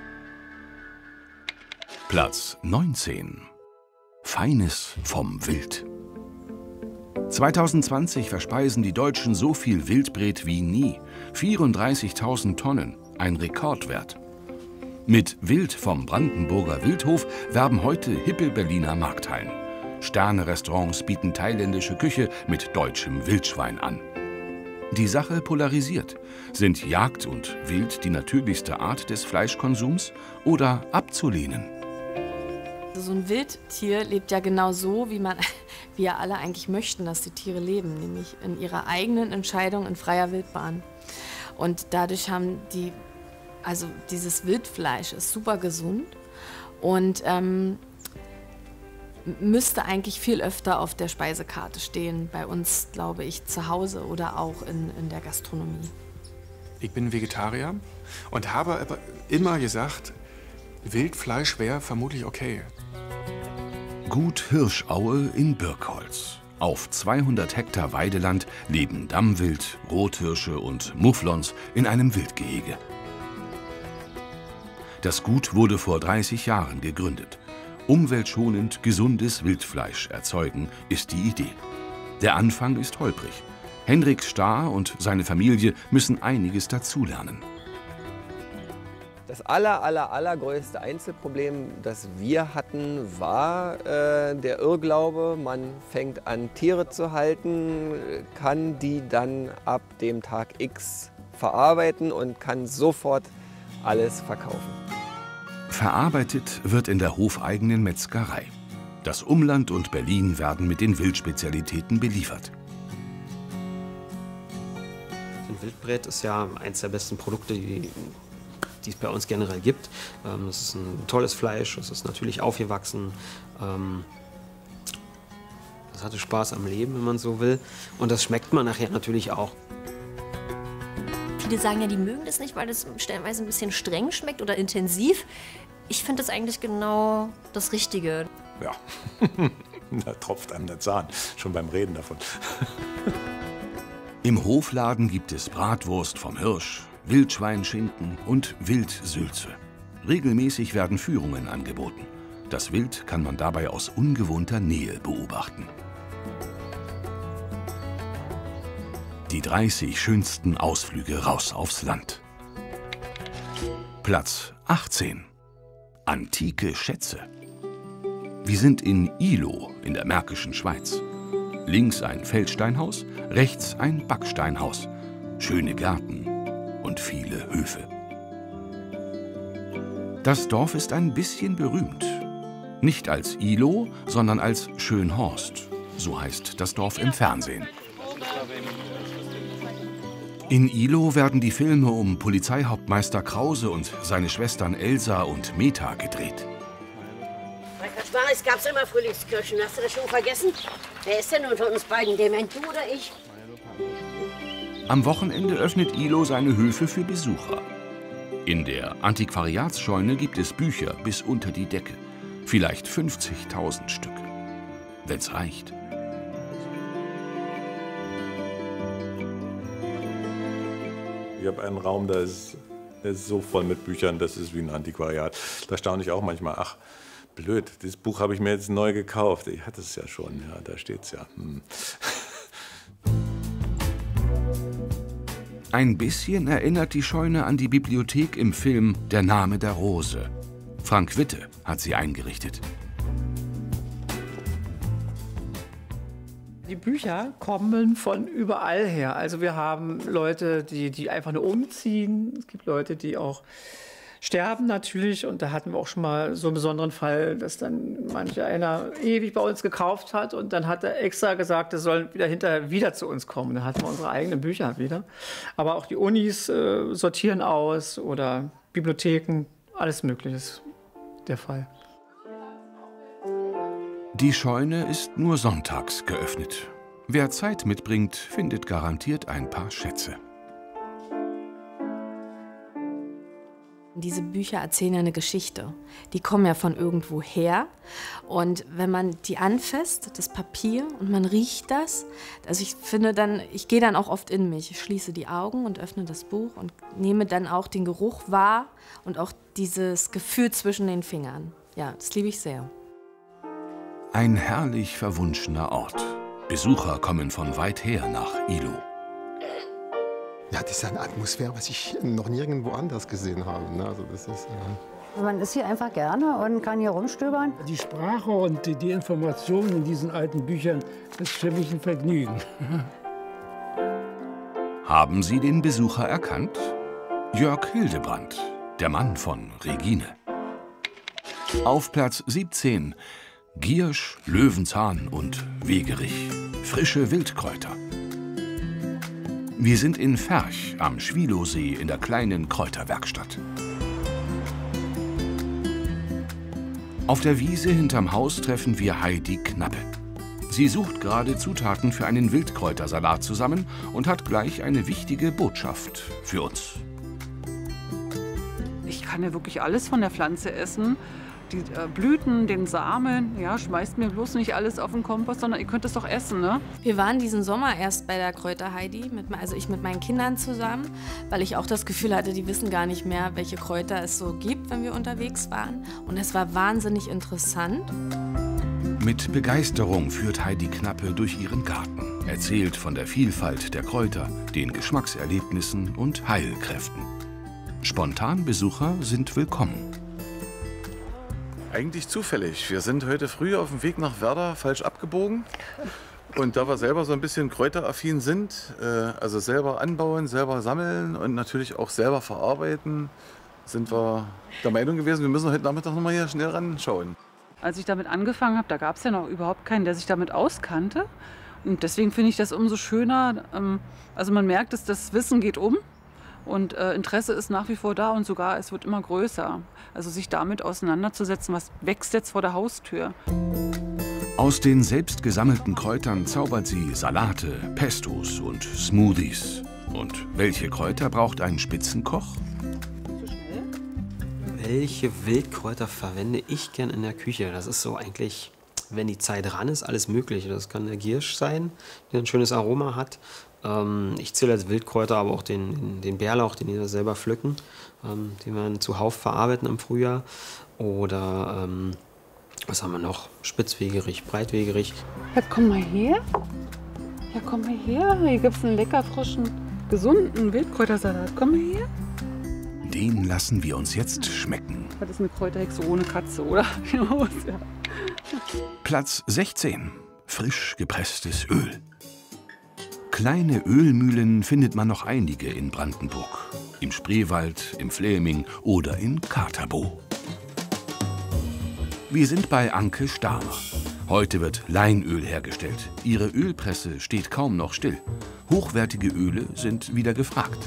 Platz neunzehn. Feines vom Wild. zweitausendzwanzig verspeisen die Deutschen so viel Wildbret wie nie. vierunddreißigtausend Tonnen, ein Rekordwert. Mit Wild vom Brandenburger Wildhof werben heute hippe Berliner Markthallen. Sterne-Restaurants bieten thailändische Küche mit deutschem Wildschwein an. Die Sache polarisiert. Sind Jagd und Wild die natürlichste Art des Fleischkonsums oder abzulehnen? So ein Wildtier lebt ja genau so, wie man, wie ja alle eigentlich möchten, dass die Tiere leben, nämlich in ihrer eigenen Entscheidung in freier Wildbahn. Und dadurch haben die, also dieses Wildfleisch ist super gesund und ähm, müsste eigentlich viel öfter auf der Speisekarte stehen, bei uns, glaube ich, zu Hause oder auch in, in der Gastronomie. Ich bin Vegetarier und habe aber immer gesagt, Wildfleisch wäre vermutlich okay. Gut Hirschaue in Birkholz. Auf zweihundert Hektar Weideland leben Dammwild, Rothirsche und Mufflons in einem Wildgehege. Das Gut wurde vor dreißig Jahren gegründet. Umweltschonend gesundes Wildfleisch erzeugen ist die Idee. Der Anfang ist holprig. Henrik Stahr und seine Familie müssen einiges dazulernen. Das aller, aller, allergrößte Einzelproblem, das wir hatten, war äh, der Irrglaube, man fängt an, Tiere zu halten, kann die dann ab dem Tag X verarbeiten und kann sofort alles verkaufen. Verarbeitet wird in der hofeigenen Metzgerei. Das Umland und Berlin werden mit den Wildspezialitäten beliefert. Ein Wildbret ist ja eines der besten Produkte, die die es bei uns generell gibt. Es ist ein tolles Fleisch, es ist natürlich aufgewachsen. Es hatte Spaß am Leben, wenn man so will. Und das schmeckt man nachher natürlich auch. Viele sagen ja, die mögen das nicht, weil das stellenweise ein bisschen streng schmeckt oder intensiv. Ich finde das eigentlich genau das Richtige. Ja, da tropft einem der Zahn, schon beim Reden davon. Im Hofladen gibt es Bratwurst vom Hirsch, Wildschweinschinken und Wildsülze. Regelmäßig werden Führungen angeboten. Das Wild kann man dabei aus ungewohnter Nähe beobachten. Die dreißig schönsten Ausflüge raus aufs Land. Platz achtzehn. Antike Schätze. Wir sind in Ihlow in der Märkischen Schweiz. Links ein Feldsteinhaus, rechts ein Backsteinhaus. Schöne Gärten und viele Höfe. Das Dorf ist ein bisschen berühmt. Nicht als Ihlow, sondern als Schönhorst. So heißt das Dorf im Fernsehen. In Ihlow werden die Filme um Polizeihauptmeister Krause und seine Schwestern Elsa und Meta gedreht. Es gab immer Frühlingskirschen. Hast du das schon vergessen? Wer ist denn unter uns beiden dement, du oder ich? Am Wochenende öffnet Ihlow seine Höfe für Besucher. In der Antiquariatsscheune gibt es Bücher bis unter die Decke. Vielleicht fünfzigtausend Stück. Wenn's reicht. Ich habe einen Raum, der ist, der ist so voll mit Büchern, das ist wie ein Antiquariat. Da staune ich auch manchmal, ach, blöd, das Buch habe ich mir jetzt neu gekauft. Ich hatte es ja schon, ja, da steht's ja. Hm. Ein bisschen erinnert die Scheune an die Bibliothek im Film Der Name der Rose. Frank Witte hat sie eingerichtet. Die Bücher kommen von überall her. Also wir haben Leute, die, die einfach nur umziehen. Es gibt Leute, die auch sterben natürlich. Und da hatten wir auch schon mal so einen besonderen Fall, dass dann manch einer ewig bei uns gekauft hat. Und dann hat er extra gesagt, er soll wieder hinterher wieder zu uns kommen. Dann hatten wir unsere eigenen Bücher wieder. Aber auch die Unis äh, sortieren aus oder Bibliotheken. Alles Mögliche ist der Fall. Die Scheune ist nur sonntags geöffnet. Wer Zeit mitbringt, findet garantiert ein paar Schätze. Diese Bücher erzählen ja eine Geschichte. Die kommen ja von irgendwo her. Und wenn man die anfasst, das Papier, und man riecht das, also ich finde dann, ich gehe dann auch oft in mich. Ich schließe die Augen und öffne das Buch und nehme dann auch den Geruch wahr und auch dieses Gefühl zwischen den Fingern. Ja, das liebe ich sehr. Ein herrlich verwunschener Ort. Besucher kommen von weit her nach Ihlow. Ja, das ist eine Atmosphäre, was ich noch nirgendwo anders gesehen habe. Ne? Also das ist, äh Man ist hier einfach gerne und kann hier rumstöbern. Die Sprache und die, die Informationen in diesen alten Büchern, das ist für mich ein Vergnügen. Haben Sie den Besucher erkannt? Jörg Hildebrandt, der Mann von Regine. Auf Platz siebzehn. Giersch, Löwenzahn und Wegerich. Frische Wildkräuter. Wir sind in Ferch am Schwilowsee in der kleinen Kräuterwerkstatt. Auf der Wiese hinterm Haus treffen wir Heidi Knappe. Sie sucht gerade Zutaten für einen Wildkräutersalat zusammen und hat gleich eine wichtige Botschaft für uns. Ich kann ja wirklich alles von der Pflanze essen. Die äh, Blüten, den Samen, ja, schmeißt mir bloß nicht alles auf den Kompost, sondern ihr könnt es doch essen, ne? Wir waren diesen Sommer erst bei der Kräuter Heidi, mit, also ich mit meinen Kindern zusammen, weil ich auch das Gefühl hatte, die wissen gar nicht mehr, welche Kräuter es so gibt, wenn wir unterwegs waren. Und es war wahnsinnig interessant. Mit Begeisterung führt Heidi Knappe durch ihren Garten, erzählt von der Vielfalt der Kräuter, den Geschmackserlebnissen und Heilkräften. Spontanbesucher sind willkommen. Eigentlich zufällig. Wir sind heute früh auf dem Weg nach Werder falsch abgebogen. Und da wir selber so ein bisschen kräuteraffin sind, äh, also selber anbauen, selber sammeln und natürlich auch selber verarbeiten, sind wir der Meinung gewesen, wir müssen heute Nachmittag noch mal hier schnell ranschauen. Als ich damit angefangen habe, da gab es ja noch überhaupt keinen, der sich damit auskannte. Und deswegen finde ich das umso schöner. Ähm, also man merkt, dass das Wissen geht um. Und äh, Interesse ist nach wie vor da und sogar es wird immer größer. Also sich damit auseinanderzusetzen, was wächst jetzt vor der Haustür. Aus den selbst gesammelten Kräutern zaubert sie Salate, Pestos und Smoothies. Und welche Kräuter braucht ein Spitzenkoch? Welche Wildkräuter verwende ich gern in der Küche? Das ist so eigentlich, wenn die Zeit ran ist, alles Mögliche. Das kann der Giersch sein, der ein schönes Aroma hat. Ähm, ich zähle als Wildkräuter aber auch den, den Bärlauch, den wir selber pflücken, ähm, den wir dann zuhauf verarbeiten im Frühjahr. Oder ähm, was haben wir noch? Spitzwegerich, Breitwegerich. Ja, komm mal her. Ja, komm mal her. Hier gibt es einen lecker frischen, gesunden Wildkräutersalat. Komm mal her. Den lassen wir uns jetzt schmecken. Das ist eine Kräuterhexe ohne Katze, oder? Ja. Platz sechzehn. Frisch gepresstes Öl. Kleine Ölmühlen findet man noch einige in Brandenburg. Im Spreewald, im Fläming oder in Katerbo. Wir sind bei Anke Stamer. Heute wird Leinöl hergestellt. Ihre Ölpresse steht kaum noch still. Hochwertige Öle sind wieder gefragt.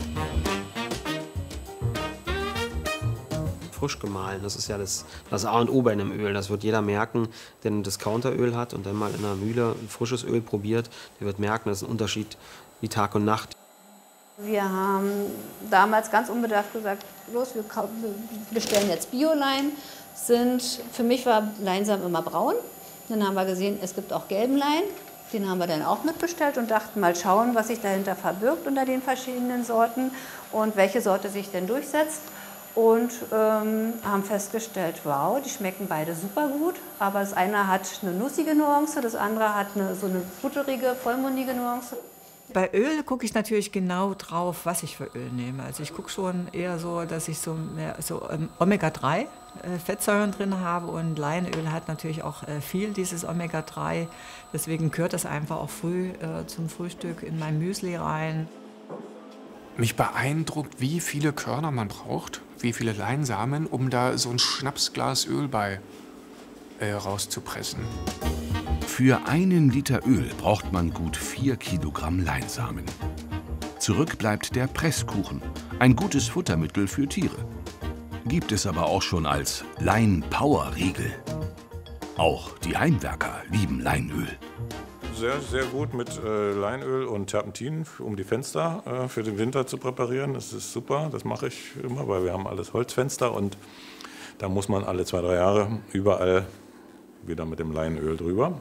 Frisch gemahlen, das ist ja das, das A und O bei einem Öl. Das wird jeder merken, der ein Discounteröl hat und dann mal in einer Mühle ein frisches Öl probiert. Der wird merken, das ist ein Unterschied wie Tag und Nacht. Wir haben damals ganz unbedarft gesagt, los, wir bestellen jetzt Bio-Lein. Sind, für mich war Leinsamen immer braun. Dann haben wir gesehen, es gibt auch gelben Lein. Den haben wir dann auch mitbestellt und dachten, mal schauen, was sich dahinter verbirgt unter den verschiedenen Sorten und welche Sorte sich denn durchsetzt. Und ähm, haben festgestellt, wow, die schmecken beide super gut, aber das eine hat eine nussige Nuance, das andere hat eine, so eine butterige, vollmundige Nuance. Bei Öl gucke ich natürlich genau drauf, was ich für Öl nehme. Also ich gucke schon eher so, dass ich so, mehr, so ähm, Omega drei äh, Fettsäuren drin habe und Leinöl hat natürlich auch äh, viel dieses Omega drei. Deswegen gehört das einfach auch früh äh, zum Frühstück in mein Müsli rein. Mich beeindruckt, wie viele Körner man braucht, wie viele Leinsamen, um da so ein Schnapsglas Öl bei äh, rauszupressen. Für einen Liter Öl braucht man gut vier Kilogramm Leinsamen. Zurück bleibt der Presskuchen, ein gutes Futtermittel für Tiere. Gibt es aber auch schon als Lein-Power-Riegel. Auch die Heimwerker lieben Leinöl. Sehr, sehr gut mit äh, Leinöl und Terpentin, um die Fenster äh, für den Winter zu präparieren. Das ist super, das mache ich immer, weil wir haben alles Holzfenster und da muss man alle zwei, drei Jahre überall wieder mit dem Leinöl drüber.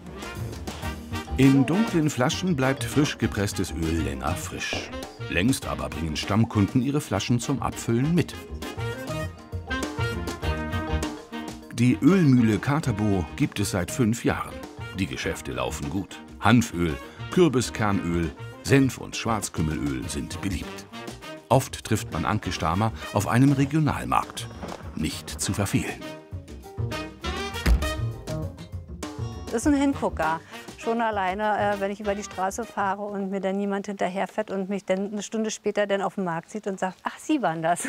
In dunklen Flaschen bleibt frisch gepresstes Öl länger frisch. Längst aber bringen Stammkunden ihre Flaschen zum Abfüllen mit. Die Ölmühle Katerbo gibt es seit fünf Jahren. Die Geschäfte laufen gut. Hanföl, Kürbiskernöl, Senf- und Schwarzkümmelöl sind beliebt. Oft trifft man Anke Stamer auf einem Regionalmarkt. Nicht zu verfehlen. Das ist ein Hingucker. Schon alleine, äh, wenn ich über die Straße fahre und mir dann jemand hinterherfährt und mich dann eine Stunde später dann auf dem Markt sieht und sagt, ach, Sie waren das.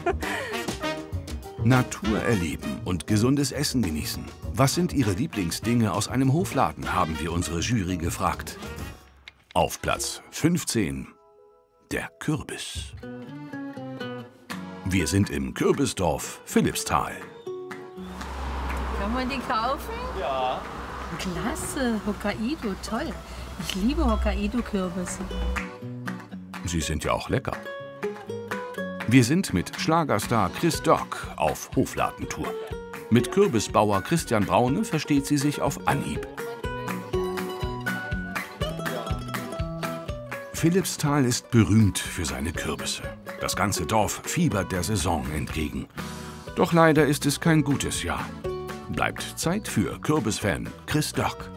Natur erleben und gesundes Essen genießen. Was sind Ihre Lieblingsdinge aus einem Hofladen, haben wir unsere Jury gefragt. Auf Platz fünfzehn, der Kürbis. Wir sind im Kürbisdorf Philippsthal. Kann man die kaufen? Ja. Klasse, Hokkaido, toll. Ich liebe Hokkaido-Kürbisse. Sie sind ja auch lecker. Wir sind mit Schlagerstar Chris Dörk auf Hofladentour. Mit Kürbisbauer Christian Braune versteht sie sich auf Anhieb. Philippsthal ist berühmt für seine Kürbisse. Das ganze Dorf fiebert der Saison entgegen. Doch leider ist es kein gutes Jahr. Bleibt Zeit für Kürbisfan Chris Dörk.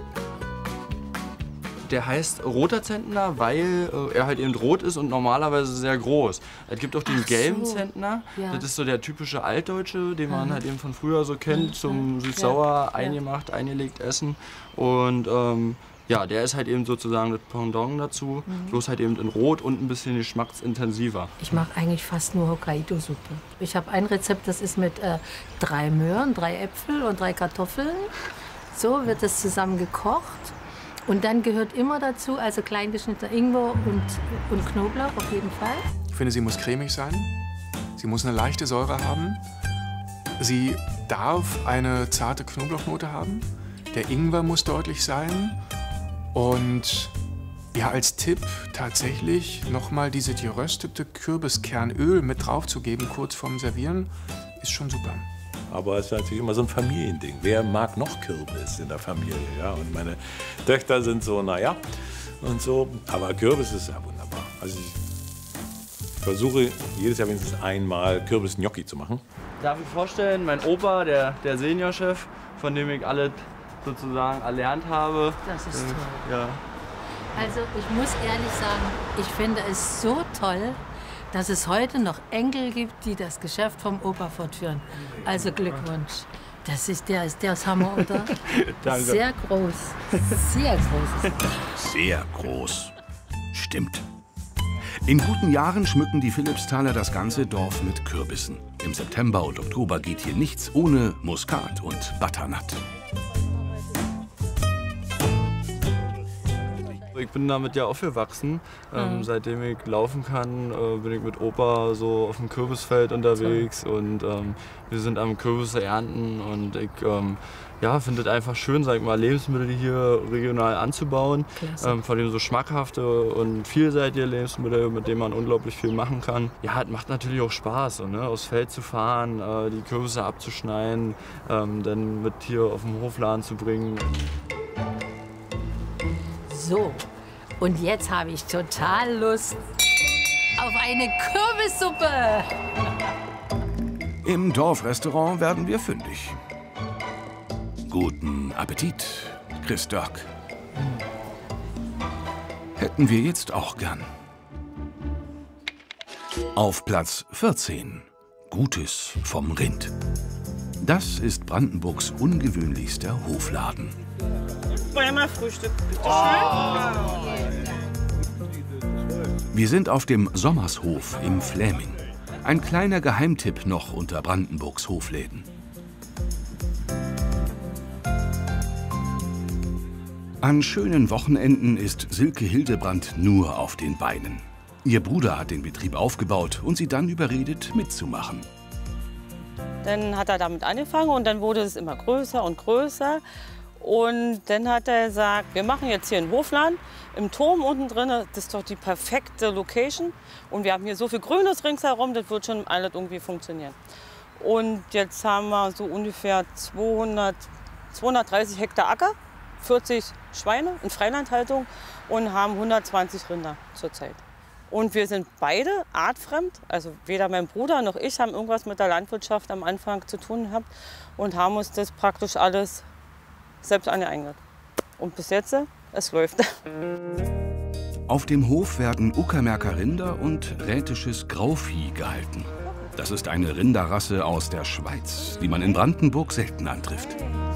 Der heißt roter Zentner, weil äh, er halt eben rot ist und normalerweise sehr groß. Es gibt auch den Ach gelben so. Zentner. Ja. Das ist so der typische Altdeutsche, den man Mhm. halt eben von früher so kennt, Mhm. zum Ja. süß-sauer, Ja. eingemacht, eingelegt essen. Und ähm, ja, der ist halt eben sozusagen das Pendant dazu, Mhm. bloß halt eben in rot und ein bisschen geschmacksintensiver. Ich mache eigentlich fast nur Hokkaido-Suppe. Ich habe ein Rezept, das ist mit äh, drei Möhren, drei Äpfel und drei Kartoffeln. So wird es zusammen gekocht. Und dann gehört immer dazu, also klein geschnittener Ingwer und, und Knoblauch auf jeden Fall. Ich finde, sie muss cremig sein. Sie muss eine leichte Säure haben. Sie darf eine zarte Knoblauchnote haben. Der Ingwer muss deutlich sein. Und ja, als Tipp tatsächlich nochmal dieses geröstete Kürbiskernöl mit drauf zu geben, kurz vorm Servieren, ist schon super. Aber es ist natürlich immer so ein Familiending. Wer mag noch Kürbis in der Familie? Ja? Und meine Töchter sind so, naja, und so. Aber Kürbis ist ja wunderbar. Also ich versuche jedes Jahr mindestens einmal Kürbis-Gnocchi zu machen. Darf ich vorstellen, mein Opa, der, der Seniorchef, von dem ich alles sozusagen erlernt habe. Das ist toll. Ja. Also ich muss ehrlich sagen, ich finde es so toll, dass es heute noch Enkel gibt, die das Geschäft vom Opa fortführen. Also Glückwunsch. Das ist der, ist der ist Hammer, oder? Danke. Sehr groß. Sehr groß. Sehr groß. Stimmt. In guten Jahren schmücken die Philippsthaler das ganze Dorf mit Kürbissen. Im September und Oktober geht hier nichts ohne Muskat und Butternut. Ich bin damit ja aufgewachsen. Ähm, Mhm. seitdem ich laufen kann, äh, bin ich mit Opa so auf dem Kürbisfeld unterwegs und ähm, wir sind am Kürbisse ernten und ich ähm, ja, finde es einfach schön, sag ich mal, Lebensmittel hier regional anzubauen. Ähm, vor allem so schmackhafte und vielseitige Lebensmittel, mit denen man unglaublich viel machen kann. Ja, es macht natürlich auch Spaß, so, ne? Aufs Feld zu fahren, äh, die Kürbisse abzuschneiden, ähm, dann mit hier auf den Hofladen zu bringen. So, und jetzt habe ich total Lust auf eine Kürbissuppe. Im Dorfrestaurant werden wir fündig. Guten Appetit, Chris Dirk. Hätten wir jetzt auch gern. Auf Platz vierzehn. Gutes vom Rind. Das ist Brandenburgs ungewöhnlichster Hofladen. Wollen wir mal Frühstück, bitte schön? Wir sind auf dem Sommershof im Fläming. Ein kleiner Geheimtipp noch unter Brandenburgs Hofläden. An schönen Wochenenden ist Silke Hildebrand nur auf den Beinen. Ihr Bruder hat den Betrieb aufgebaut und sie dann überredet, mitzumachen. Dann hat er damit angefangen und dann wurde es immer größer und größer. Und dann hat er gesagt, wir machen jetzt hier einen Hofladen im Turm unten drin. Das ist doch die perfekte Location. Und wir haben hier so viel Grünes ringsherum, das wird schon alles irgendwie funktionieren. Und jetzt haben wir so ungefähr zweihundert, zweihundertdreißig Hektar Acker, vierzig Schweine in Freilandhaltung und haben hundertzwanzig Rinder zurzeit. Und wir sind beide artfremd, also weder mein Bruder noch ich haben irgendwas mit der Landwirtschaft am Anfang zu tun gehabt und haben uns das praktisch alles selbst angeeignet. Und bis jetzt, es läuft. Auf dem Hof werden Uckermärker Rinder und rätisches Grauvieh gehalten. Das ist eine Rinderrasse aus der Schweiz, die man in Brandenburg selten antrifft.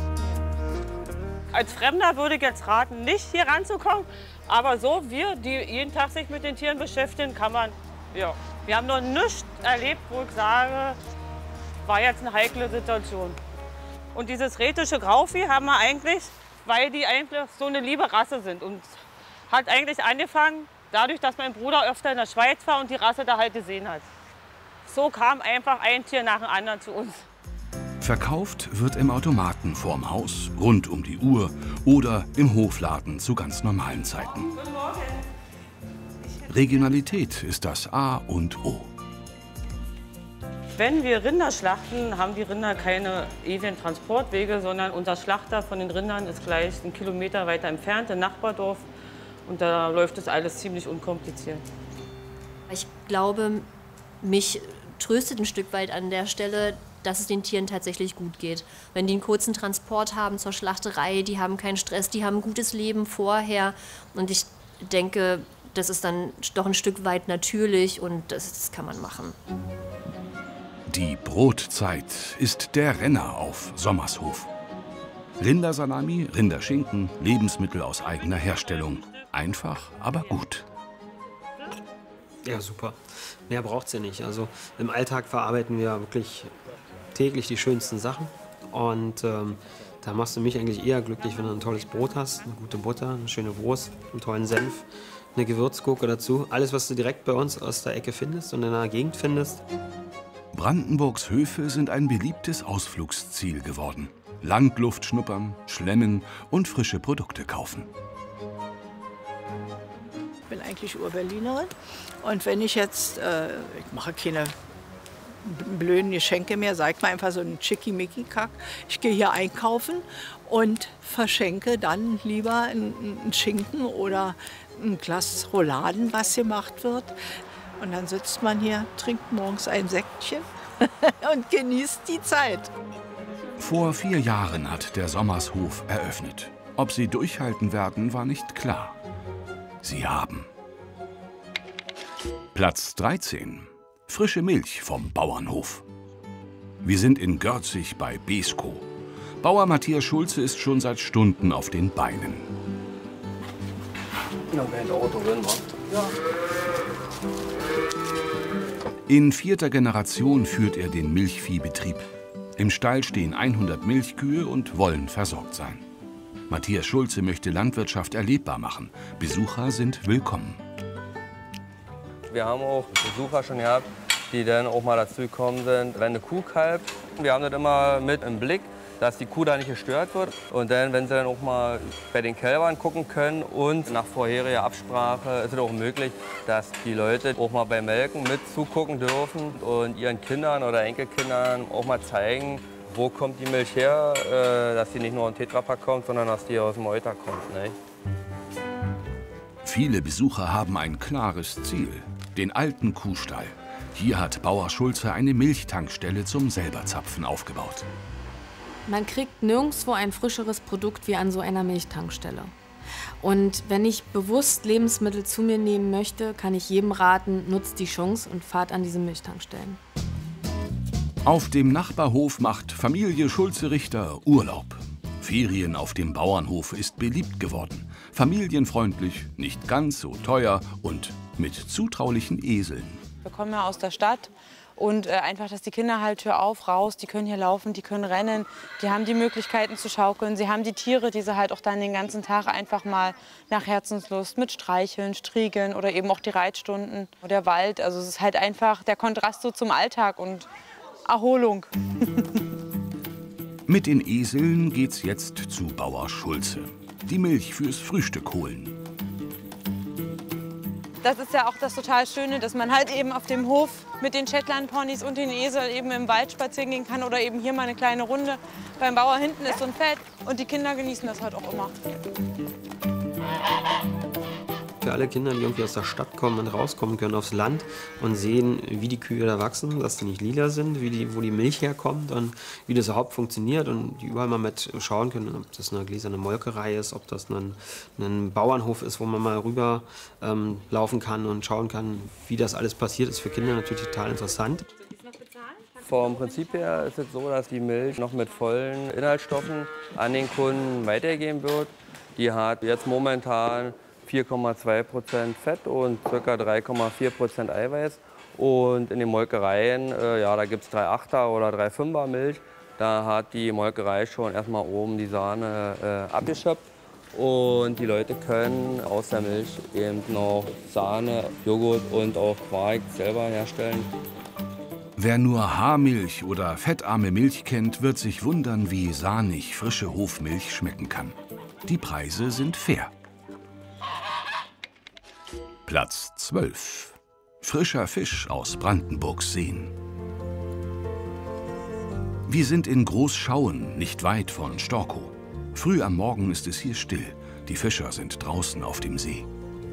Als Fremder würde ich jetzt raten, nicht hier ranzukommen. Aber so, wir, die jeden Tag sich mit den Tieren beschäftigen, kann man, ja. Wir haben noch nichts erlebt, wo ich sage, war jetzt eine heikle Situation. Und dieses rätische Grauvieh haben wir eigentlich, weil die eigentlich so eine liebe Rasse sind. Und hat eigentlich angefangen, dadurch, dass mein Bruder öfter in der Schweiz war und die Rasse da halt gesehen hat. So kam einfach ein Tier nach dem anderen zu uns. Verkauft wird im Automaten vorm Haus, rund um die Uhr oder im Hofladen zu ganz normalen Zeiten. Regionalität ist das A und O. Wenn wir Rinder schlachten, haben die Rinder keine ewigen Transportwege, sondern unser Schlachter von den Rindern ist gleich einen Kilometer weiter entfernt, im Nachbardorf. Und da läuft das alles ziemlich unkompliziert. Ich glaube, mich tröstet ein Stück weit an der Stelle, dass es den Tieren tatsächlich gut geht. Wenn die einen kurzen Transport haben zur Schlachterei, die haben keinen Stress, die haben ein gutes Leben vorher. Und ich denke, das ist dann doch ein Stück weit natürlich und das, das kann man machen. Die Brotzeit ist der Renner auf Sommershof. Rindersalami, Rinderschinken, Lebensmittel aus eigener Herstellung. Einfach, aber gut. Ja, super. Mehr braucht es ja nicht. Also im Alltag verarbeiten wir wirklich täglich die schönsten Sachen. Und ähm, da machst du mich eigentlich eher glücklich, wenn du ein tolles Brot hast, eine gute Butter, eine schöne Wurst, einen tollen Senf, eine Gewürzgurke dazu. Alles, was du direkt bei uns aus der Ecke findest und in der Gegend findest. Brandenburgs Höfe sind ein beliebtes Ausflugsziel geworden. Landluft schnuppern, schlemmen und frische Produkte kaufen. Ich bin eigentlich Urberlinerin und wenn ich jetzt, äh, ich mache keine blöden Geschenke mehr, sagt man einfach so einen Schickimicki-Kack. Ich gehe hier einkaufen und verschenke dann lieber einen, einen Schinken oder ein Glas Rouladen, was gemacht wird. Und dann sitzt man hier, trinkt morgens ein Säckchen und genießt die Zeit. Vor vier Jahren hat der Sommershof eröffnet. Ob sie durchhalten werden, war nicht klar. Sie haben. Platz dreizehn. Frische Milch vom Bauernhof. Wir sind in Görzig bei Beeskow. Bauer Matthias Schulze ist schon seit Stunden auf den Beinen. In vierter Generation führt er den Milchviehbetrieb. Im Stall stehen hundert Milchkühe und wollen versorgt sein. Matthias Schulze möchte Landwirtschaft erlebbar machen. Besucher sind willkommen. Wir haben auch Besucher schon gehabt, die dann auch mal dazu gekommen sind, wenn eine Kuh kalbt. Wir haben das immer mit im Blick, dass die Kuh da nicht gestört wird. Und dann, wenn sie dann auch mal bei den Kälbern gucken können und nach vorheriger Absprache ist es auch möglich, dass die Leute auch mal beim Melken mit zugucken dürfen und ihren Kindern oder Enkelkindern auch mal zeigen, wo kommt die Milch her, dass sie nicht nur in Tetrapack kommt, sondern dass die aus dem Euter kommt. Ne? Viele Besucher haben ein klares Ziel, den alten Kuhstall. Hier hat Bauer Schulze eine Milchtankstelle zum Selberzapfen aufgebaut. Man kriegt nirgendwo ein frischeres Produkt wie an so einer Milchtankstelle. Und wenn ich bewusst Lebensmittel zu mir nehmen möchte, kann ich jedem raten, nutzt die Chance und fahrt an diese Milchtankstellen. Auf dem Nachbarhof macht Familie Schulze-Richter Urlaub. Ferien auf dem Bauernhof ist beliebt geworden. Familienfreundlich, nicht ganz so teuer und mit zutraulichen Eseln. Wir kommen ja aus der Stadt und äh, einfach, dass die Kinder halt Tür auf, raus, die können hier laufen, die können rennen, die haben die Möglichkeiten zu schaukeln, sie haben die Tiere, die sie halt auch dann den ganzen Tag einfach mal nach Herzenslust mit Streicheln, Striegeln oder eben auch die Reitstunden oder der Wald. Also es ist halt einfach der Kontrast so zum Alltag und Erholung. Mit den Eseln geht's jetzt zu Bauer Schulze. Die Milch fürs Frühstück holen. Das ist ja auch das total Schöne, dass man halt eben auf dem Hof mit den Shetland-Ponys und den Eseln eben im Wald spazieren gehen kann oder eben hier mal eine kleine Runde. Beim Bauer hinten ist so ein Feld und die Kinder genießen das halt auch immer. Für alle Kinder, die irgendwie aus der Stadt kommen und rauskommen können aufs Land und sehen, wie die Kühe da wachsen, dass die nicht lila sind, wie die, wo die Milch herkommt und wie das überhaupt funktioniert und die überall mal mit schauen können, ob das eine gläserne Molkerei ist, ob das ein, ein Bauernhof ist, wo man mal rüber ähm, laufen kann und schauen kann, wie das alles passiert, ist für Kinder natürlich total interessant. Vom Prinzip her ist es so, dass die Milch noch mit vollen Inhaltsstoffen an den Kunden weitergegeben wird. Die hat jetzt momentan vier Komma zwei Prozent Fett und ca. drei Komma vier Prozent Eiweiß. Und in den Molkereien, äh, ja, da gibt es drei Achter oder drei Fünfer Milch. Da hat die Molkerei schon erstmal oben die Sahne äh, abgeschöpft. Und die Leute können aus der Milch eben noch Sahne, Joghurt und auch Quark selber herstellen. Wer nur Haarmilch oder fettarme Milch kennt, wird sich wundern, wie sahnig frische Hofmilch schmecken kann. Die Preise sind fair. Platz zwölf. Frischer Fisch aus Brandenburgs Seen. Wir sind in Großschauen, nicht weit von Storkow. Früh am Morgen ist es hier still. Die Fischer sind draußen auf dem See.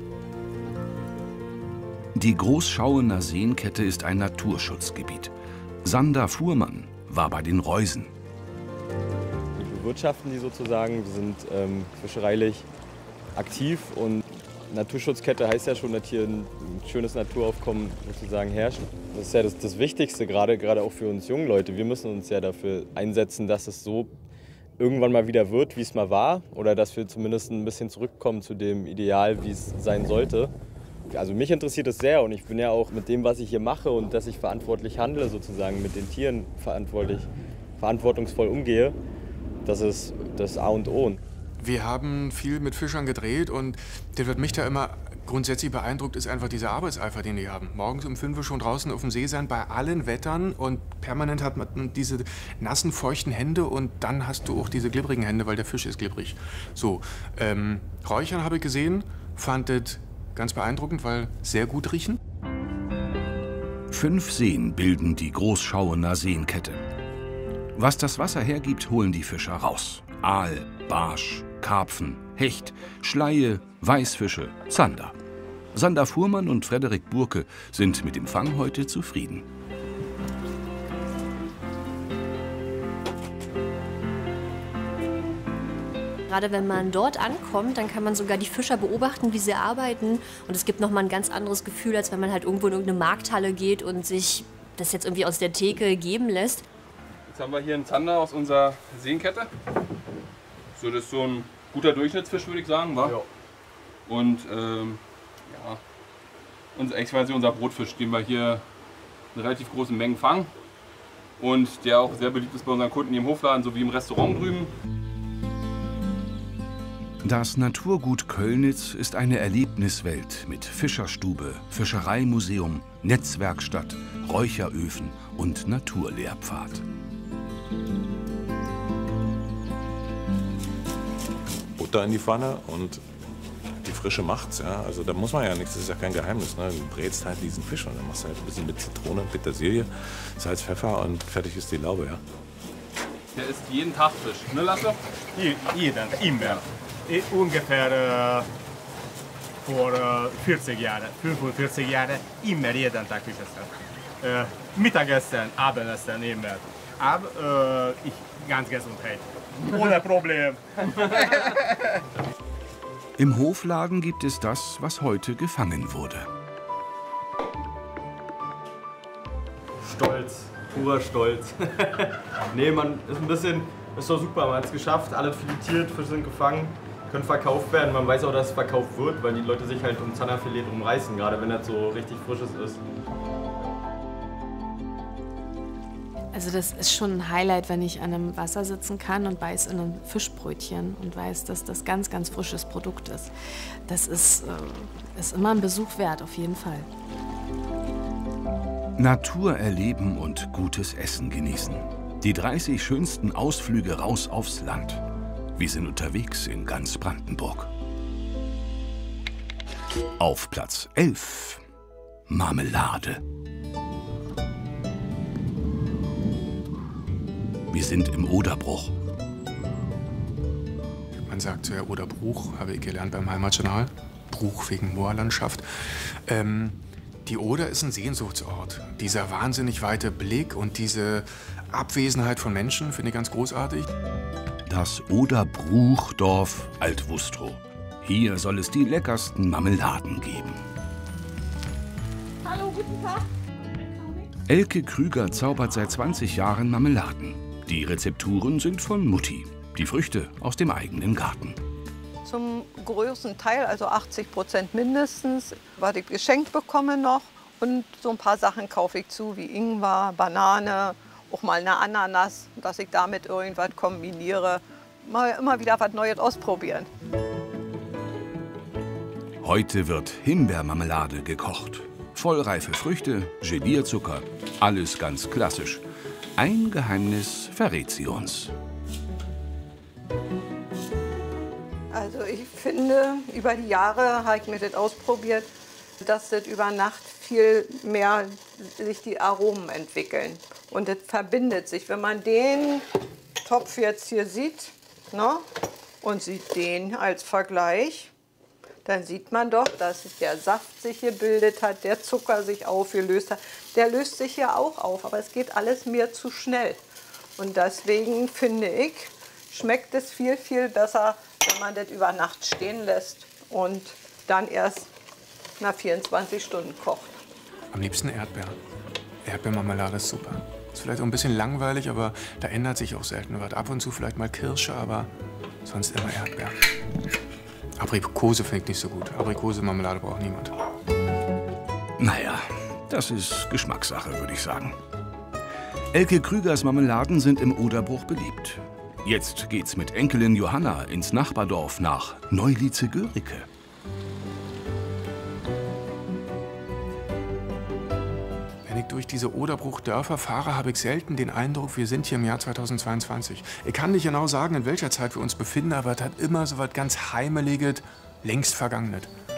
Die Großschauener Seenkette ist ein Naturschutzgebiet. Sander Fuhrmann war bei den Reusen. Wir bewirtschaften die sozusagen, wir sind ähm, fischereilich aktiv und Naturschutzkette heißt ja schon, dass hier ein schönes Naturaufkommen sozusagen herrscht. Das ist ja das, das Wichtigste, gerade, gerade auch für uns jungen Leute. Wir müssen uns ja dafür einsetzen, dass es so irgendwann mal wieder wird, wie es mal war. Oder dass wir zumindest ein bisschen zurückkommen zu dem Ideal, wie es sein sollte. Also mich interessiert es sehr und ich bin ja auch mit dem, was ich hier mache und dass ich verantwortlich handle, sozusagen mit den Tieren verantwortlich, verantwortungsvoll umgehe, das ist das A und O. Wir haben viel mit Fischern gedreht und das, was mich da immer grundsätzlich beeindruckt, ist einfach dieser Arbeitseifer, den die haben. Morgens um fünf Uhr schon draußen auf dem See sein, bei allen Wettern und permanent hat man diese nassen, feuchten Hände und dann hast du auch diese glibbrigen Hände, weil der Fisch ist glibberig. So, ähm, Räuchern habe ich gesehen, fand das ganz beeindruckend, weil sehr gut riechen. Fünf Seen bilden die Großschauener Seenkette. Was das Wasser hergibt, holen die Fischer raus. Aal, Barsch, Karpfen, Hecht, Schleie, Weißfische, Zander. Sander Fuhrmann und Frederik Burke sind mit dem Fang heute zufrieden. Gerade wenn man dort ankommt, dann kann man sogar die Fischer beobachten, wie sie arbeiten. Und es gibt nochmal ein ganz anderes Gefühl, als wenn man halt irgendwo in irgendeine Markthalle geht und sich das jetzt irgendwie aus der Theke geben lässt. Jetzt haben wir hier einen Zander aus unserer Seenkette. So, das ist so ein guter Durchschnittsfisch, würde ich sagen, wa? Ja. Und ähm, ja, unser, quasi unser Brotfisch, den wir hier in relativ großen Mengen fangen. Und der auch sehr beliebt ist bei unseren Kunden hier im Hofladen sowie im Restaurant drüben. Das Naturgut Köllnitz ist eine Erlebniswelt mit Fischerstube, Fischereimuseum, Netzwerkstatt, Räucheröfen und Naturlehrpfad. Butter in die Pfanne und die Frische macht's. Ja. Also da muss man ja nichts, das ist ja kein Geheimnis. Ne? Du brätst halt diesen Fisch und dann machst du halt ein bisschen mit Zitrone, Petersilie, Salz, Pfeffer und fertig ist die Laube. Ja. Der isst jeden Tag Fisch, ne Lasse? Jeden, immer. Ungefähr äh, vor äh, vierzig Jahren, fünfundvierzig Jahren, immer jeden Tag Fisch essen. Äh, Mittagessen, Abendessen, immer. Aber äh, ich ganz Gesundheit. Ohne Problem. Im Hofladen gibt es das, was heute gefangen wurde. Stolz, purer Stolz. Nee, man ist ein bisschen, ist doch super, man hat es geschafft, alle filetiert, Fische sind gefangen, können verkauft werden. Man weiß auch, dass es verkauft wird, weil die Leute sich halt um Zanderfilet rumreißen, gerade wenn das so richtig frisches ist. Also das ist schon ein Highlight, wenn ich an einem Wasser sitzen kann und beiß in ein Fischbrötchen und weiß, dass das ganz, ganz frisches Produkt ist. Das ist, äh, ist immer ein Besuch wert, auf jeden Fall. Natur erleben und gutes Essen genießen. Die dreißig schönsten Ausflüge raus aufs Land. Wir sind unterwegs in ganz Brandenburg. Auf Platz elf. Marmelade. Wir sind im Oderbruch. Man sagt ja Oderbruch, habe ich gelernt beim Heimatjournal. Bruch wegen Moorlandschaft. Ähm, die Oder ist ein Sehnsuchtsort. Dieser wahnsinnig weite Blick und diese Abwesenheit von Menschen finde ich ganz großartig. Das Oderbruchdorf Altwustrow. Hier soll es die leckersten Marmeladen geben. Hallo, guten Tag. Elke Krüger zaubert seit zwanzig Jahren Marmeladen. Die Rezepturen sind von Mutti. Die Früchte aus dem eigenen Garten. Zum größten Teil, also achtzig Prozent mindestens, was ich geschenkt bekomme noch. Und so ein paar Sachen kaufe ich zu, wie Ingwer, Banane, auch mal eine Ananas, dass ich damit irgendwas kombiniere. Mal immer wieder was Neues ausprobieren. Heute wird Himbeermarmelade gekocht. Vollreife Früchte, Gelierzucker, alles ganz klassisch. Ein Geheimnis verrät sie uns. Also ich finde, über die Jahre habe ich mir das ausprobiert, dass das über Nacht viel mehr sich die Aromen entwickeln. Und das verbindet sich. Wenn man den Topf jetzt hier sieht, ne, und sieht den als Vergleich, dann sieht man doch, dass der Saft sich hier gebildet hat, der Zucker sich aufgelöst hat. Der löst sich ja auch auf, aber es geht alles mir zu schnell. Und deswegen finde ich, schmeckt es viel, viel besser, wenn man das über Nacht stehen lässt und dann erst nach vierundzwanzig Stunden kocht. Am liebsten Erdbeer. Erdbeermarmelade ist super. Ist vielleicht auch ein bisschen langweilig, aber da ändert sich auch selten was. Ab und zu vielleicht mal Kirsche, aber sonst immer Erdbeer. Aprikose finde ich nicht so gut. Aprikosemarmelade braucht niemand. Naja, das ist Geschmackssache, würde ich sagen. Elke Krügers Marmeladen sind im Oderbruch beliebt. Jetzt geht's mit Enkelin Johanna ins Nachbardorf nach Neulitze-Görike. Wenn ich durch diese Oderbruchdörfer fahre, habe ich selten den Eindruck, wir sind hier im Jahr zweitausendzweiundzwanzig. Ich kann nicht genau sagen, in welcher Zeit wir uns befinden, aber es hat immer so was ganz Heimeliges, längst Vergangenes.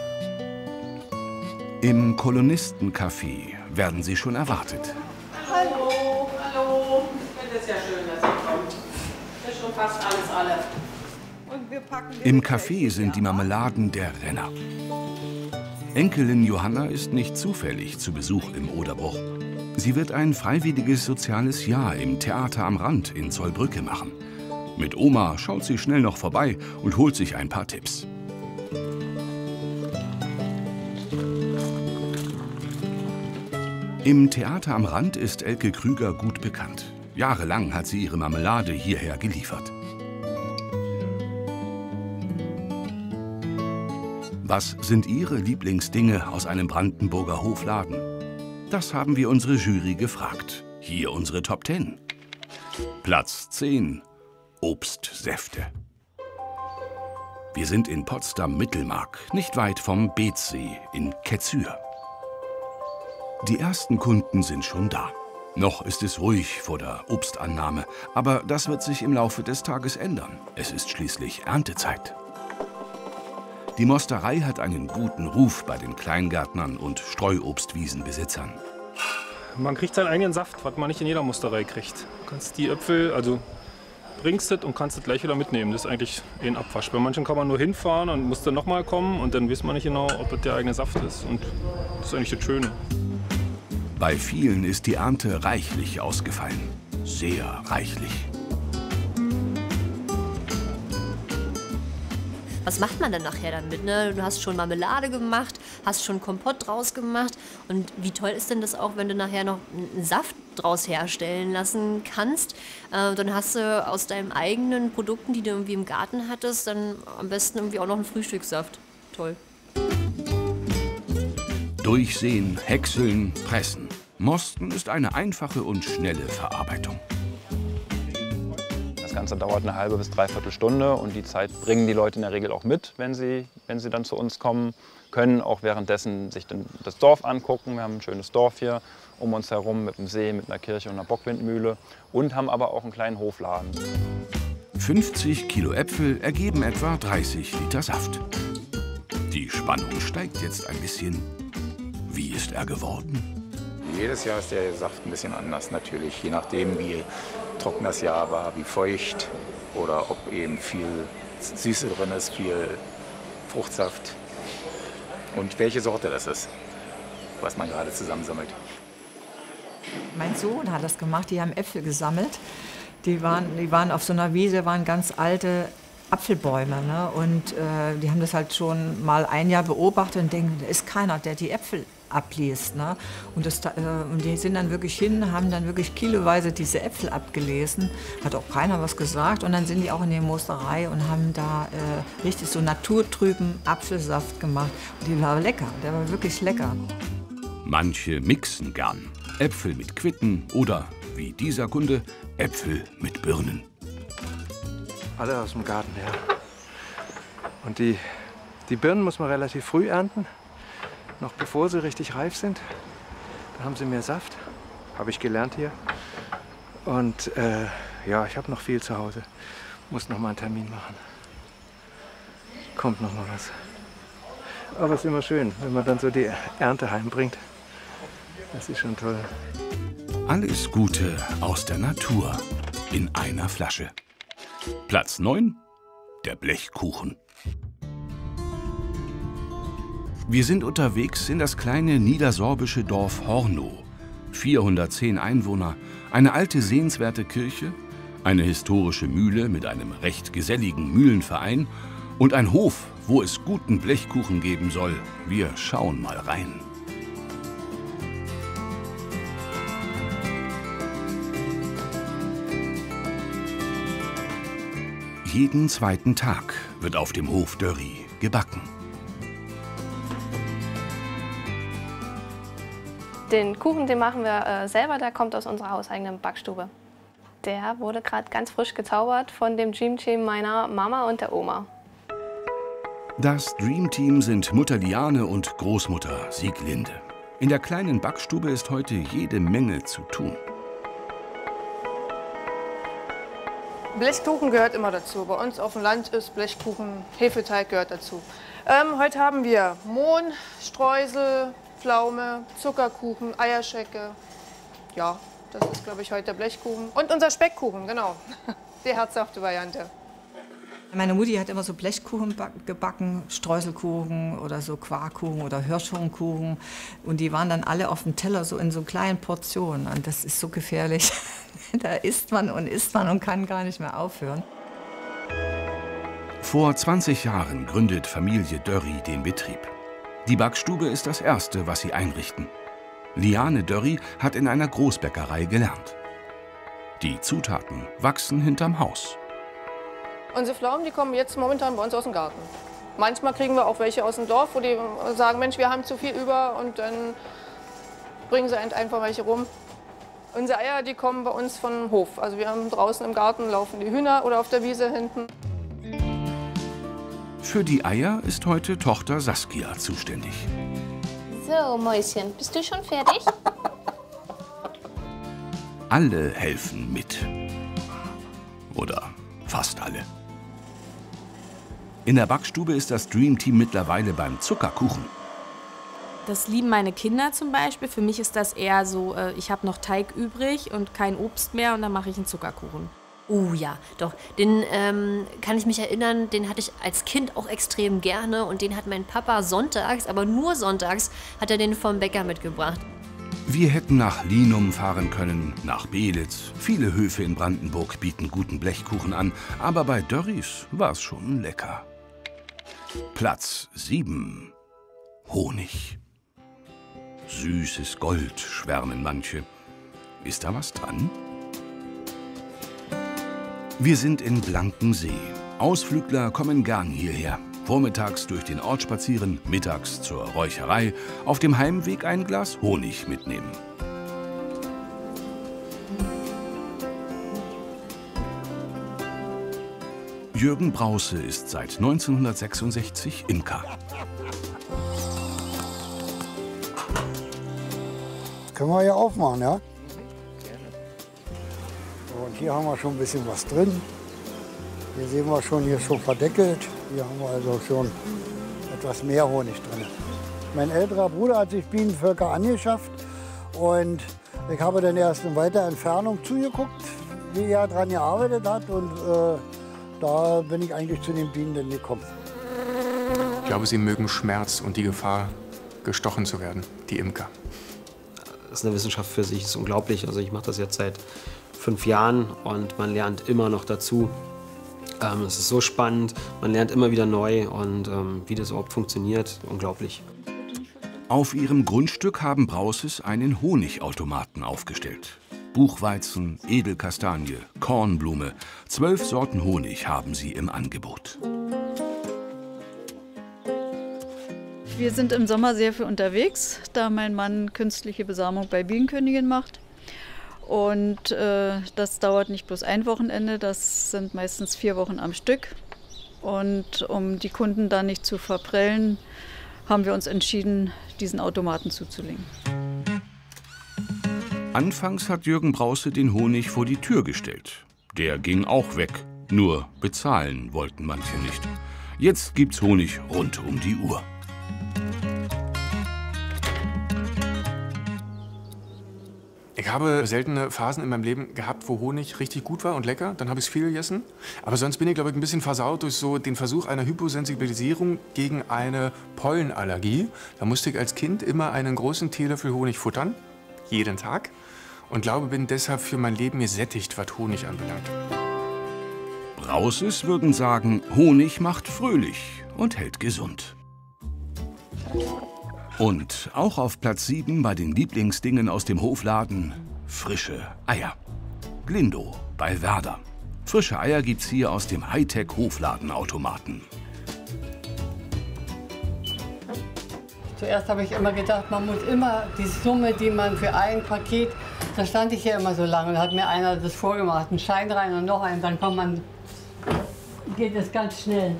Im Kolonistencafé werden sie schon erwartet. Hallo, hallo. Das ist ja schön, dass ihr kommt. Das ist schon fast alles alle. Im Café sind die Marmeladen der Renner. Enkelin Johanna ist nicht zufällig zu Besuch im Oderbruch. Sie wird ein freiwilliges soziales Jahr im Theater am Rand in Zollbrücke machen. Mit Oma schaut sie schnell noch vorbei und holt sich ein paar Tipps. Im Theater am Rand ist Elke Krüger gut bekannt. Jahrelang hat sie ihre Marmelade hierher geliefert. Was sind Ihre Lieblingsdinge aus einem Brandenburger Hofladen? Das haben wir unsere Jury gefragt. Hier unsere Top Ten. Platz zehn. Obstsäfte. Wir sind in Potsdam-Mittelmark, nicht weit vom Beetzsee in Ketzür. Die ersten Kunden sind schon da. Noch ist es ruhig vor der Obstannahme, aber das wird sich im Laufe des Tages ändern. Es ist schließlich Erntezeit. Die Mosterei hat einen guten Ruf bei den Kleingärtnern und Streuobstwiesenbesitzern. Man kriegt seinen eigenen Saft, was man nicht in jeder Mosterei kriegt. Du kannst die Äpfel, also bringst es und kannst es gleich wieder mitnehmen. Das ist eigentlich ein Abwasch. Bei manchen kann man nur hinfahren und muss dann nochmal kommen und dann weiß man nicht genau, ob es der eigene Saft ist. Und das ist eigentlich das Schöne. Bei vielen ist die Ernte reichlich ausgefallen. Sehr reichlich. Was macht man denn nachher damit? Ne? Du hast schon Marmelade gemacht, hast schon Kompott draus gemacht. Und wie toll ist denn das auch, wenn du nachher noch einen Saft draus herstellen lassen kannst? Äh, dann hast du aus deinen eigenen Produkten, die du irgendwie im Garten hattest, dann am besten irgendwie auch noch einen Frühstückssaft. Toll. Durchsehen, häckseln, pressen. Mosten ist eine einfache und schnelle Verarbeitung. Das Ganze dauert eine halbe bis dreiviertel Stunde und die Zeit bringen die Leute in der Regel auch mit, wenn sie, wenn sie dann zu uns kommen, können auch währenddessen sich dann das Dorf angucken. Wir haben ein schönes Dorf hier um uns herum mit einem See, mit einer Kirche und einer Bockwindmühle und haben aber auch einen kleinen Hofladen. fünfzig Kilo Äpfel ergeben etwa dreißig Liter Saft. Die Spannung steigt jetzt ein bisschen. Wie ist er geworden? Jedes Jahr ist der Saft ein bisschen anders natürlich, je nachdem wie trocken das Jahr war, wie feucht oder ob eben viel Süße drin ist, viel Fruchtsaft und welche Sorte das ist, was man gerade zusammensammelt. Mein Sohn hat das gemacht, die haben Äpfel gesammelt. Die waren, die waren auf so einer Wiese, waren ganz alte Apfelbäume. Ne? Und äh, die haben das halt schon mal ein Jahr beobachtet und denken, da ist keiner, der die Äpfel abliest. Ne? Und, das, äh, und die sind dann wirklich hin, haben dann wirklich kiloweise diese Äpfel abgelesen. Hat auch keiner was gesagt. Und dann sind die auch in die Mosterei und haben da äh, richtig so naturtrüben Apfelsaft gemacht. Und die war lecker, der war wirklich lecker. Manche mixen gern. Äpfel mit Quitten oder, wie dieser Kunde, Äpfel mit Birnen. Alle aus dem Garten, ja. Und die, die Birnen muss man relativ früh ernten, noch bevor sie richtig reif sind. Da haben sie mehr Saft, habe ich gelernt hier. Und äh, ja, ich habe noch viel zu Hause, muss noch mal einen Termin machen. Kommt noch mal was. Aber es ist immer schön, wenn man dann so die Ernte heimbringt. Das ist schon toll. Alles Gute aus der Natur in einer Flasche. Platz neun, der Blechkuchen. Wir sind unterwegs in das kleine niedersorbische Dorf Hornow. vierhundertzehn Einwohner, eine alte sehenswerte Kirche, eine historische Mühle mit einem recht geselligen Mühlenverein und ein Hof, wo es guten Blechkuchen geben soll. Wir schauen mal rein. Jeden zweiten Tag wird auf dem Hof Dörri gebacken. Den Kuchen, den machen wir äh, selber, der kommt aus unserer hauseigenen Backstube. Der wurde gerade ganz frisch gezaubert von dem Dream Team meiner Mama und der Oma. Das Dream Team sind Mutter Liane und Großmutter Sieglinde. In der kleinen Backstube ist heute jede Menge zu tun. Blechkuchen gehört immer dazu. Bei uns auf dem Land ist Blechkuchen, Hefeteig gehört dazu. Ähm, heute haben wir Mohn, Streusel, Pflaume, Zuckerkuchen, Eierschecke. Ja, das ist, glaube ich, heute der Blechkuchen. Und unser Speckkuchen, genau. Die herzhafte Variante. Meine Mutti hat immer so Blechkuchen gebacken, Streuselkuchen oder so Quarkkuchen oder Hirschhornkuchen. Und die waren dann alle auf dem Teller so in so kleinen Portionen. Und das ist so gefährlich. Da isst man und isst man und kann gar nicht mehr aufhören. Vor zwanzig Jahren gründet Familie Dörri den Betrieb. Die Backstube ist das Erste, was sie einrichten. Liane Dörri hat in einer Großbäckerei gelernt. Die Zutaten wachsen hinterm Haus. Unsere Pflaumen, die kommen jetzt momentan bei uns aus dem Garten. Manchmal kriegen wir auch welche aus dem Dorf, wo die sagen, Mensch, wir haben zu viel über, und dann bringen sie einfach welche rum. Unsere Eier, die kommen bei uns vom Hof. Also wir haben draußen im Garten laufen die Hühner oder auf der Wiese hinten. Für die Eier ist heute Tochter Saskia zuständig. So, Mäuschen, bist du schon fertig? Alle helfen mit. Oder fast alle. In der Backstube ist das Dream Team mittlerweile beim Zuckerkuchen. Das lieben meine Kinder zum Beispiel. Für mich ist das eher so, äh, ich habe noch Teig übrig und kein Obst mehr und dann mache ich einen Zuckerkuchen. Oh ja, doch. Den ähm, kann ich mich erinnern, den hatte ich als Kind auch extrem gerne. Und den hat mein Papa sonntags, aber nur sonntags, hat er den vom Bäcker mitgebracht. Wir hätten nach Linum fahren können, nach Belitz. Viele Höfe in Brandenburg bieten guten Blechkuchen an. Aber bei Dörris war es schon lecker. Platz sieben. Honig. Süßes Gold, schwärmen manche. Ist da was dran? Wir sind in Blankensee. Ausflügler kommen gern hierher. Vormittags durch den Ort spazieren, mittags zur Räucherei, auf dem Heimweg ein Glas Honig mitnehmen. Jürgen Brause ist seit neunzehnhundertsechsundsechzig Imker. Können wir ja aufmachen, ja? Und hier haben wir schon ein bisschen was drin. Hier sehen wir schon, hier ist schon verdeckelt. Hier haben wir also schon etwas mehr Honig drin. Mein älterer Bruder hat sich Bienenvölker angeschafft und ich habe dann erst in weiter Entfernung zugeguckt, wie er daran gearbeitet hat, und äh, da bin ich eigentlich zu den Bienen dann gekommen. Ich glaube, sie mögen Schmerz und die Gefahr, gestochen zu werden, die Imker. Das ist eine Wissenschaft für sich, das ist unglaublich. Also ich mache das jetzt seit fünf Jahren und man lernt immer noch dazu. Ähm, es ist so spannend, man lernt immer wieder neu und ähm, wie das überhaupt funktioniert, unglaublich. Auf ihrem Grundstück haben Brauses einen Honigautomaten aufgestellt. Buchweizen, Edelkastanie, Kornblume, zwölf Sorten Honig haben sie im Angebot. Wir sind im Sommer sehr viel unterwegs, da mein Mann künstliche Besamung bei Bienenkönigin macht. Und äh, das dauert nicht bloß ein Wochenende, das sind meistens vier Wochen am Stück. Und um die Kunden da nicht zu verprellen, haben wir uns entschieden, diesen Automaten zuzulegen. Anfangs hat Jürgen Brause den Honig vor die Tür gestellt. Der ging auch weg, nur bezahlen wollten manche nicht. Jetzt gibt's Honig rund um die Uhr. Ich habe seltene Phasen in meinem Leben gehabt, wo Honig richtig gut war und lecker. Dann habe ich es viel gegessen. Aber sonst bin ich, glaube ich, ein bisschen versaut durch so den Versuch einer Hyposensibilisierung gegen eine Pollenallergie. Da musste ich als Kind immer einen großen Teelöffel Honig futtern, jeden Tag. Und glaube, bin deshalb für mein Leben gesättigt, was Honig anbelangt. Brauses würden sagen, Honig macht fröhlich und hält gesund. Und auch auf Platz sieben bei den Lieblingsdingen aus dem Hofladen frische Eier. Glindo bei Werder. Frische Eier gibt's hier aus dem Hightech-Hofladenautomaten. Zuerst habe ich immer gedacht, man muss immer die Summe, die man für ein Paket, da stand ich ja immer so lange, da hat mir einer das vorgemacht, einen Schein rein und noch einen, dann kommt man, geht es ganz schnell.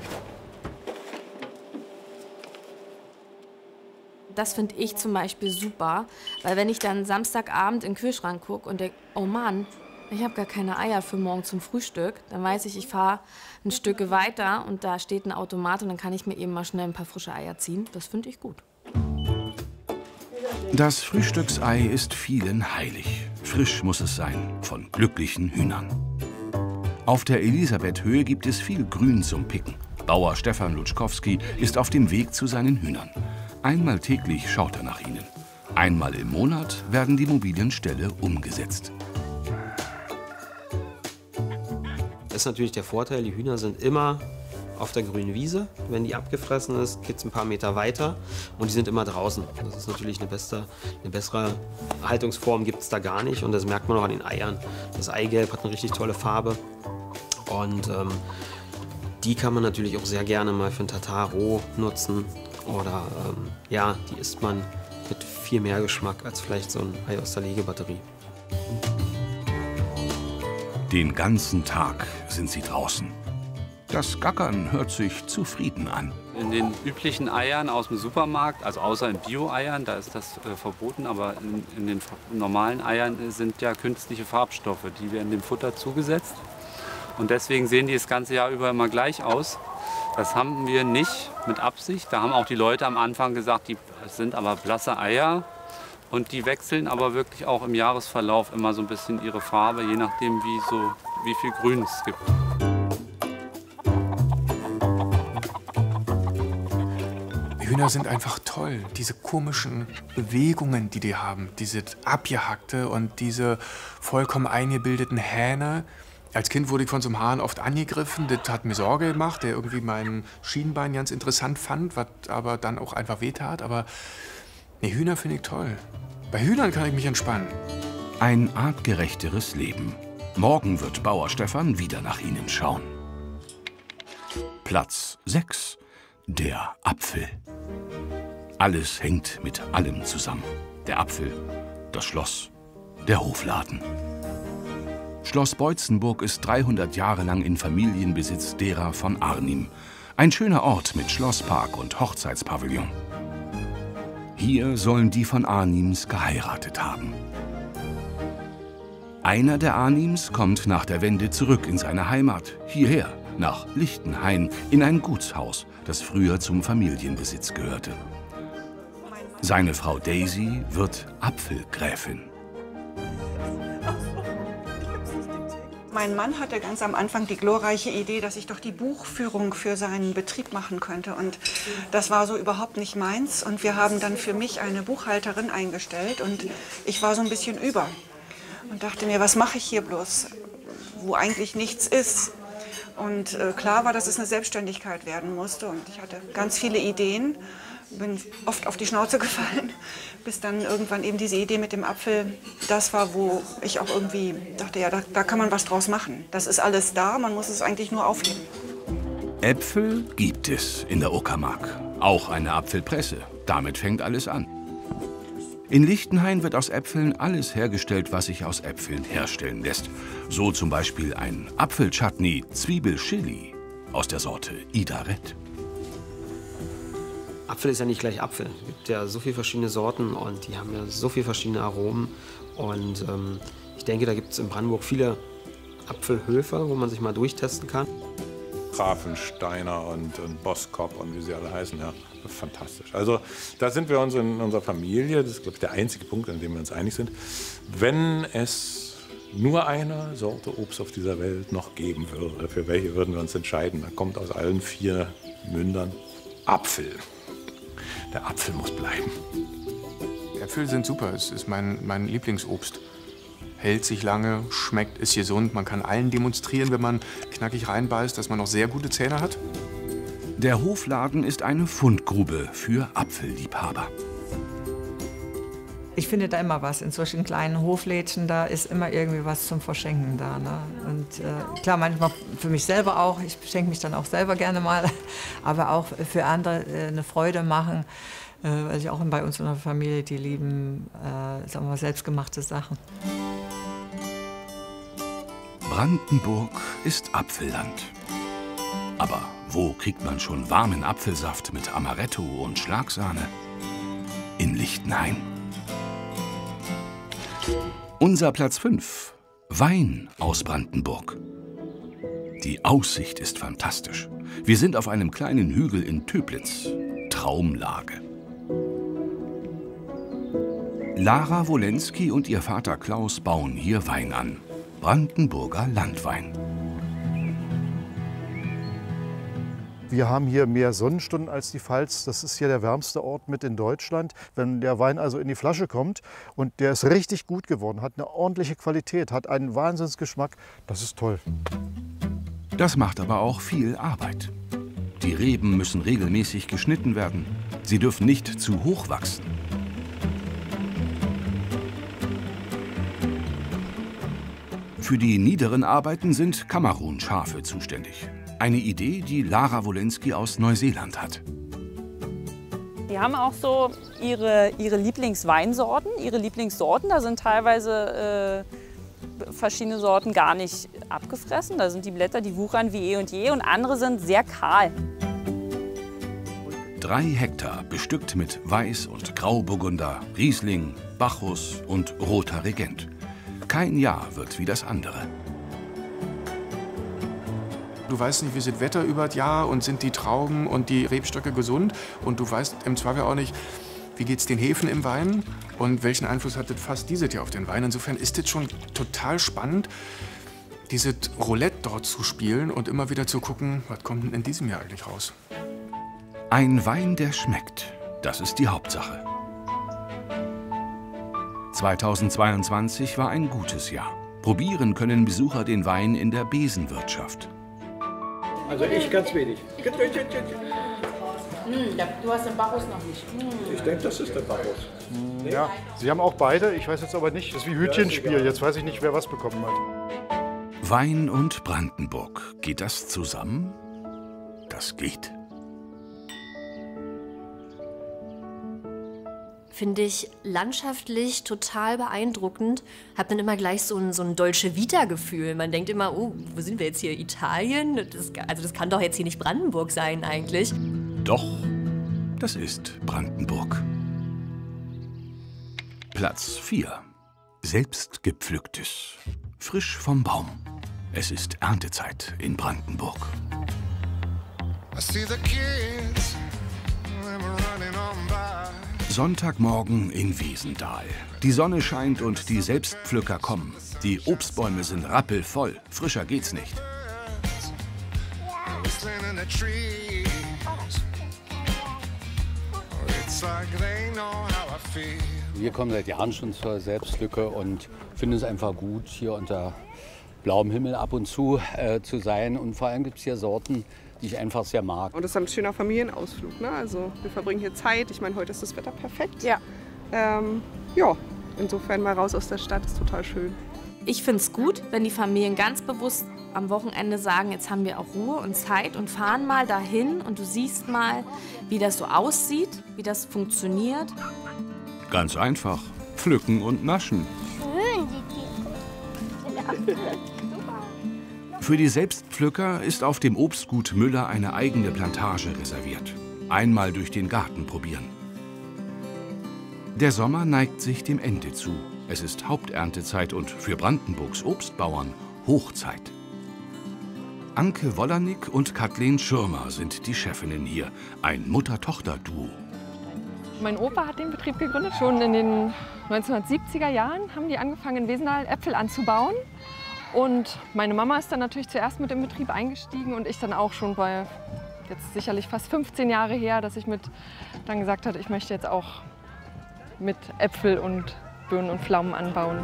Das finde ich zum Beispiel super, weil wenn ich dann Samstagabend in den Kühlschrank gucke und denke, oh Mann, ich habe gar keine Eier für morgen zum Frühstück, dann weiß ich, ich fahre ein Stück weiter und da steht ein Automat und dann kann ich mir eben mal schnell ein paar frische Eier ziehen. Das finde ich gut. Das Frühstücksei ist vielen heilig. Frisch muss es sein, von glücklichen Hühnern. Auf der Elisabethhöhe gibt es viel Grün zum Picken. Bauer Stefan Lutschkowski ist auf dem Weg zu seinen Hühnern. Einmal täglich schaut er nach ihnen. Einmal im Monat werden die mobilen Ställe umgesetzt. Das ist natürlich der Vorteil, die Hühner sind immer auf der grünen Wiese. Wenn die abgefressen ist, geht es ein paar Meter weiter und die sind immer draußen. Das ist natürlich eine, beste, eine bessere Haltungsform, gibt es da gar nicht und das merkt man auch an den Eiern. Das Eigelb hat eine richtig tolle Farbe und ähm, die kann man natürlich auch sehr gerne mal für ein Tatar roh nutzen oder ähm, ja, die isst man mit viel mehr Geschmack als vielleicht so ein Ei aus der Legebatterie. Den ganzen Tag sind sie draußen. Das Gackern hört sich zufrieden an. In den üblichen Eiern aus dem Supermarkt, also außer in Bio-Eiern, da ist das äh, verboten, aber in, in den normalen Eiern sind ja künstliche Farbstoffe, die werden dem Futter zugesetzt. Und deswegen sehen die das ganze Jahr über immer gleich aus. Das haben wir nicht mit Absicht. Da haben auch die Leute am Anfang gesagt, die sind aber blasse Eier. Und die wechseln aber wirklich auch im Jahresverlauf immer so ein bisschen ihre Farbe, je nachdem wie, so, wie viel Grün es gibt. Hühner sind einfach toll. Diese komischen Bewegungen, die die haben, diese abgehackte und diese vollkommen eingebildeten Hähne. Als Kind wurde ich von so einem Hahn oft angegriffen. Das hat mir Sorge gemacht, der irgendwie mein Schienbein ganz interessant fand, was aber dann auch einfach wehtat. Aber nee, Hühner finde ich toll. Bei Hühnern kann ich mich entspannen. Ein artgerechteres Leben. Morgen wird Bauer Stefan wieder nach ihnen schauen. Platz sechs. Der Apfel. Alles hängt mit allem zusammen. Der Apfel, das Schloss, der Hofladen. Schloss Beutzenburg ist dreihundert Jahre lang in Familienbesitz derer von Arnim. Ein schöner Ort mit Schlosspark und Hochzeitspavillon. Hier sollen die von Arnims geheiratet haben. Einer der Arnims kommt nach der Wende zurück in seine Heimat, hierher, nach Lichtenhain, in ein Gutshaus, das früher zum Familienbesitz gehörte. Seine Frau Daisy wird Apfelgräfin. Mein Mann hatte ganz am Anfang die glorreiche Idee, dass ich doch die Buchführung für seinen Betrieb machen könnte. Und das war so überhaupt nicht meins. Und wir haben dann für mich eine Buchhalterin eingestellt. Und ich war so ein bisschen über. Und dachte mir, was mache ich hier bloß, wo eigentlich nichts ist. Und äh, klar war, dass es eine Selbstständigkeit werden musste. Und ich hatte ganz viele Ideen. Bin oft auf die Schnauze gefallen, bis dann irgendwann eben diese Idee mit dem Apfel, das war, wo ich auch irgendwie dachte, ja, da, da kann man was draus machen. Das ist alles da, man muss es eigentlich nur aufheben. Äpfel gibt es in der Uckermark. Auch eine Apfelpresse. Damit fängt alles an. In Lichtenhain wird aus Äpfeln alles hergestellt, was sich aus Äpfeln herstellen lässt. So zum Beispiel ein Apfelchutney Zwiebelchili aus der Sorte Idaret. Apfel ist ja nicht gleich Apfel. Es gibt ja so viele verschiedene Sorten und die haben ja so viele verschiedene Aromen. Und ähm, ich denke, da gibt es in Brandenburg viele Apfelhöfe, wo man sich mal durchtesten kann. Grafensteiner und, und Boskop und wie sie alle heißen, ja, fantastisch. Also da sind wir uns in unserer Familie, das ist, glaube ich, der einzige Punkt, an dem wir uns einig sind. Wenn es nur eine Sorte Obst auf dieser Welt noch geben würde, für welche würden wir uns entscheiden? Da kommt aus allen vier Mündern Apfel. Der Apfel muss bleiben. Äpfel sind super, es ist mein, mein Lieblingsobst. Hält sich lange, schmeckt, ist gesund. Man kann allen demonstrieren, wenn man knackig reinbeißt, dass man noch sehr gute Zähne hat. Der Hofladen ist eine Fundgrube für Apfelliebhaber. Ich finde da immer was. In solchen kleinen Hoflädchen, da ist immer irgendwie was zum Verschenken da. Ne? Und äh, klar, manchmal für mich selber auch. Ich schenke mich dann auch selber gerne mal. Aber auch für andere äh, eine Freude machen. Äh, weil ich auch bei uns in der Familie, die lieben äh, sagen wir mal, selbstgemachte Sachen. Brandenburg ist Apfelland. Aber wo kriegt man schon warmen Apfelsaft mit Amaretto und Schlagsahne? In Lichtenhain. Unser Platz fünf. Wein aus Brandenburg. Die Aussicht ist fantastisch. Wir sind auf einem kleinen Hügel in Töplitz. Traumlage. Lara Wolenski und ihr Vater Klaus bauen hier Wein an. Brandenburger Landwein. Wir haben hier mehr Sonnenstunden als die Pfalz. Das ist hier der wärmste Ort mit in Deutschland. Wenn der Wein also in die Flasche kommt und der ist richtig gut geworden, hat eine ordentliche Qualität, hat einen Wahnsinnsgeschmack, das ist toll. Das macht aber auch viel Arbeit. Die Reben müssen regelmäßig geschnitten werden. Sie dürfen nicht zu hoch wachsen. Für die niederen Arbeiten sind Kamerun-Schafe zuständig. Eine Idee, die Lara Wolenski aus Neuseeland hat. Die haben auch so ihre, ihre Lieblingsweinsorten, ihre Lieblingssorten. Da sind teilweise äh, verschiedene Sorten gar nicht abgefressen. Da sind die Blätter, die wuchern wie eh und je. Und andere sind sehr kahl. Drei Hektar bestückt mit Weiß- und Grauburgunder, Riesling, Bacchus und Roter Regent. Kein Jahr wird wie das andere. Du weißt nicht, wie ist das Wetter über das Jahr und sind die Trauben und die Rebstöcke gesund. Und du weißt im Zweifel auch nicht, wie geht es den Hefen im Wein und welchen Einfluss hat das fast dieses Jahr auf den Wein. Insofern ist es schon total spannend, dieses Roulette dort zu spielen und immer wieder zu gucken, was kommt denn in diesem Jahr eigentlich raus. Ein Wein, der schmeckt, das ist die Hauptsache. zweitausendzweiundzwanzig war ein gutes Jahr. Probieren können Besucher den Wein in der Besenwirtschaft. Also ich ganz wenig. Mm, du hast den Bacchus noch nicht. Mm. Ich denke, das ist der Bacchus. Ja, Sie haben auch beide, ich weiß jetzt aber nicht. Das ist wie Hütchenspiel, jetzt weiß ich nicht, wer was bekommen hat. Wein und Brandenburg, geht das zusammen? Das geht. Finde ich landschaftlich total beeindruckend. Hab dann immer gleich so ein, so ein Dolce Vita-Gefühl. Man denkt immer, oh, wo sind wir jetzt hier? Italien? Das, also das kann doch jetzt hier nicht Brandenburg sein eigentlich. Doch, das ist Brandenburg. Platz vier. Selbstgepflücktes. Frisch vom Baum. Es ist Erntezeit in Brandenburg. I see the kids, them running on by. Sonntagmorgen in Wiesendahl. Die Sonne scheint und die Selbstpflücker kommen. Die Obstbäume sind rappelvoll. Frischer geht's nicht. Wir kommen seit Jahren schon zur Selbstpflücke und finden es einfach gut, hier unter blauem Himmel ab und zu äh, zu sein. Und vor allem gibt es hier Sorten, die ich einfach sehr mag. Und es ist ein schöner Familienausflug. Ne? Also wir verbringen hier Zeit. Ich meine, heute ist das Wetter perfekt. Ja. Ähm, ja, insofern mal raus aus der Stadt ist total schön. Ich finde es gut, wenn die Familien ganz bewusst am Wochenende sagen, jetzt haben wir auch Ruhe und Zeit und fahren mal dahin und du siehst mal, wie das so aussieht, wie das funktioniert. Ganz einfach. Pflücken und naschen. Schön, die Tiere. Für die Selbstpflücker ist auf dem Obstgut Müller eine eigene Plantage reserviert. Einmal durch den Garten probieren. Der Sommer neigt sich dem Ende zu. Es ist Haupterntezeit und für Brandenburgs Obstbauern Hochzeit. Anke Wollernick und Kathleen Schirmer sind die Chefinnen hier. Ein Mutter-Tochter-Duo. Mein Opa hat den Betrieb gegründet. Schon in den neunzehnhundertsiebziger Jahren haben die angefangen, in Wiesendahl Äpfel anzubauen. Und meine Mama ist dann natürlich zuerst mit im Betrieb eingestiegen und ich dann auch schon bei, jetzt sicherlich fast fünfzehn Jahre her, dass ich mit dann gesagt habe, ich möchte jetzt auch mit Äpfel und Birnen und Pflaumen anbauen.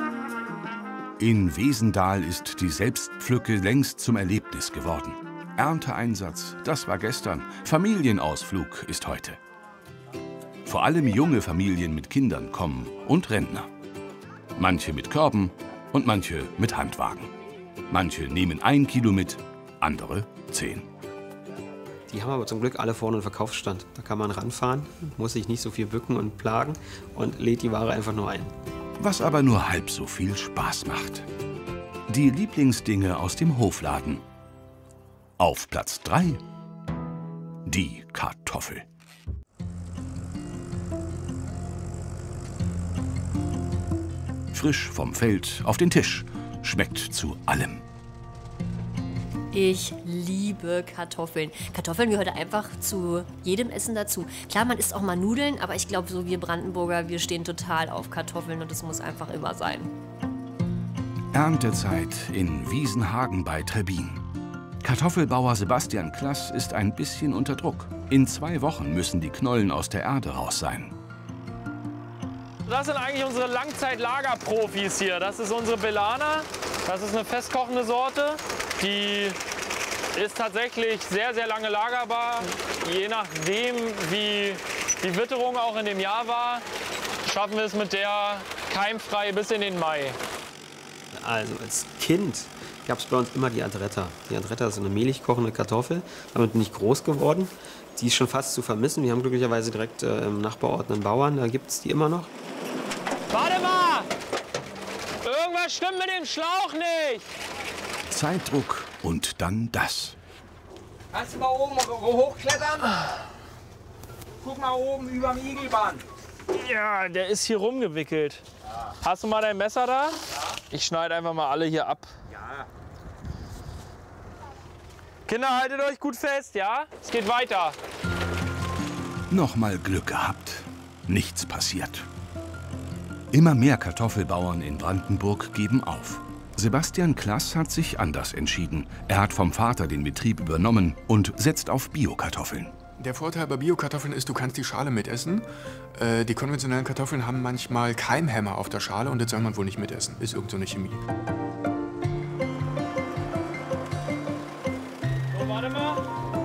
In Wiesendahl ist die Selbstpflücke längst zum Erlebnis geworden. Ernteeinsatz, das war gestern. Familienausflug ist heute. Vor allem junge Familien mit Kindern kommen und Rentner. Manche mit Körben und manche mit Handwagen. Manche nehmen ein Kilo mit, andere zehn. Die haben aber zum Glück alle vorne einen Verkaufsstand. Da kann man ranfahren, muss sich nicht so viel bücken und plagen und lädt die Ware einfach nur ein. Was aber nur halb so viel Spaß macht. Die Lieblingsdinge aus dem Hofladen. Auf Platz drei die Kartoffel. Frisch vom Feld auf den Tisch. Schmeckt zu allem. Ich liebe Kartoffeln. Kartoffeln gehört einfach zu jedem Essen dazu. Klar, man isst auch mal Nudeln, aber ich glaube, so wir Brandenburger, wir stehen total auf Kartoffeln und es muss einfach immer sein. Erntezeit in Wiesenhagen bei Trebbin. Kartoffelbauer Sebastian Klass ist ein bisschen unter Druck. In zwei Wochen müssen die Knollen aus der Erde raus sein. Das sind eigentlich unsere Langzeitlagerprofis hier. Das ist unsere Belana. Das ist eine festkochende Sorte. Die ist tatsächlich sehr, sehr lange lagerbar. Je nachdem, wie die Witterung auch in dem Jahr war, schaffen wir es mit der keimfrei bis in den Mai. Also als Kind gab es bei uns immer die Adretta. Die Adretta ist eine mehlig kochende Kartoffel. Damit bin ich groß geworden. Die ist schon fast zu vermissen. Wir haben glücklicherweise direkt äh, im Nachbarort einen Bauern. Da gibt es die immer noch. Warte mal! Irgendwas stimmt mit dem Schlauch nicht! Zeitdruck und dann das. Kannst du mal oben hochklettern? Guck mal oben über dem Igelband. Ja, der ist hier rumgewickelt. Ja. Hast du mal dein Messer da? Ja. Ich schneide einfach mal alle hier ab. Ja. Kinder, haltet euch gut fest, ja? Es geht weiter. Nochmal Glück gehabt. Nichts passiert. Immer mehr Kartoffelbauern in Brandenburg geben auf. Sebastian Klass hat sich anders entschieden. Er hat vom Vater den Betrieb übernommen und setzt auf Biokartoffeln. Der Vorteil bei Biokartoffeln ist, du kannst die Schale mitessen. Äh, die konventionellen Kartoffeln haben manchmal Keimhämmer auf der Schale und das soll man wohl nicht mitessen. Ist irgend so eine Chemie. So, warte mal.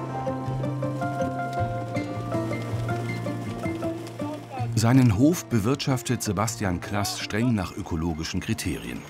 Seinen Hof bewirtschaftet Sebastian Klass streng nach ökologischen Kriterien.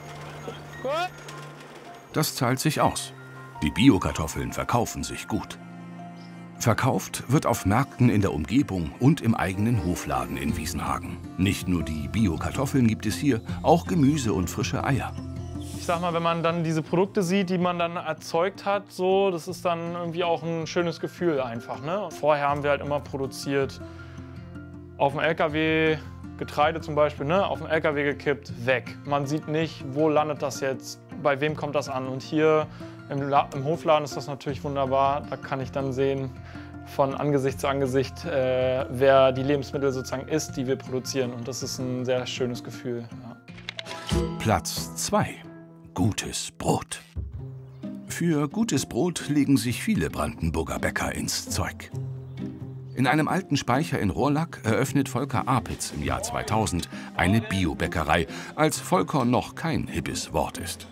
Das zahlt sich aus. Die Biokartoffeln verkaufen sich gut. Verkauft wird auf Märkten in der Umgebung und im eigenen Hofladen in Wiesenhagen. Nicht nur die Biokartoffeln gibt es hier, auch Gemüse und frische Eier. Ich sag mal, wenn man dann diese Produkte sieht, die man dann erzeugt hat, so, das ist dann irgendwie auch ein schönes Gefühl einfach. Ne? Vorher haben wir halt immer produziert, auf dem L K W Getreide zum Beispiel, ne? Auf dem L K W gekippt, weg. Man sieht nicht, wo landet das jetzt, bei wem kommt das an. Und hier im, La im Hofladen ist das natürlich wunderbar. Da kann ich dann sehen, von Angesicht zu Angesicht, äh, wer die Lebensmittel sozusagen isst, die wir produzieren. Und das ist ein sehr schönes Gefühl. Ja. Platz zwei. Gutes Brot. Für gutes Brot legen sich viele Brandenburger Bäcker ins Zeug. In einem alten Speicher in Rohrlack eröffnet Volker Apitz im Jahr zweitausend eine Biobäckerei, als Vollkorn noch kein hippes Wort ist.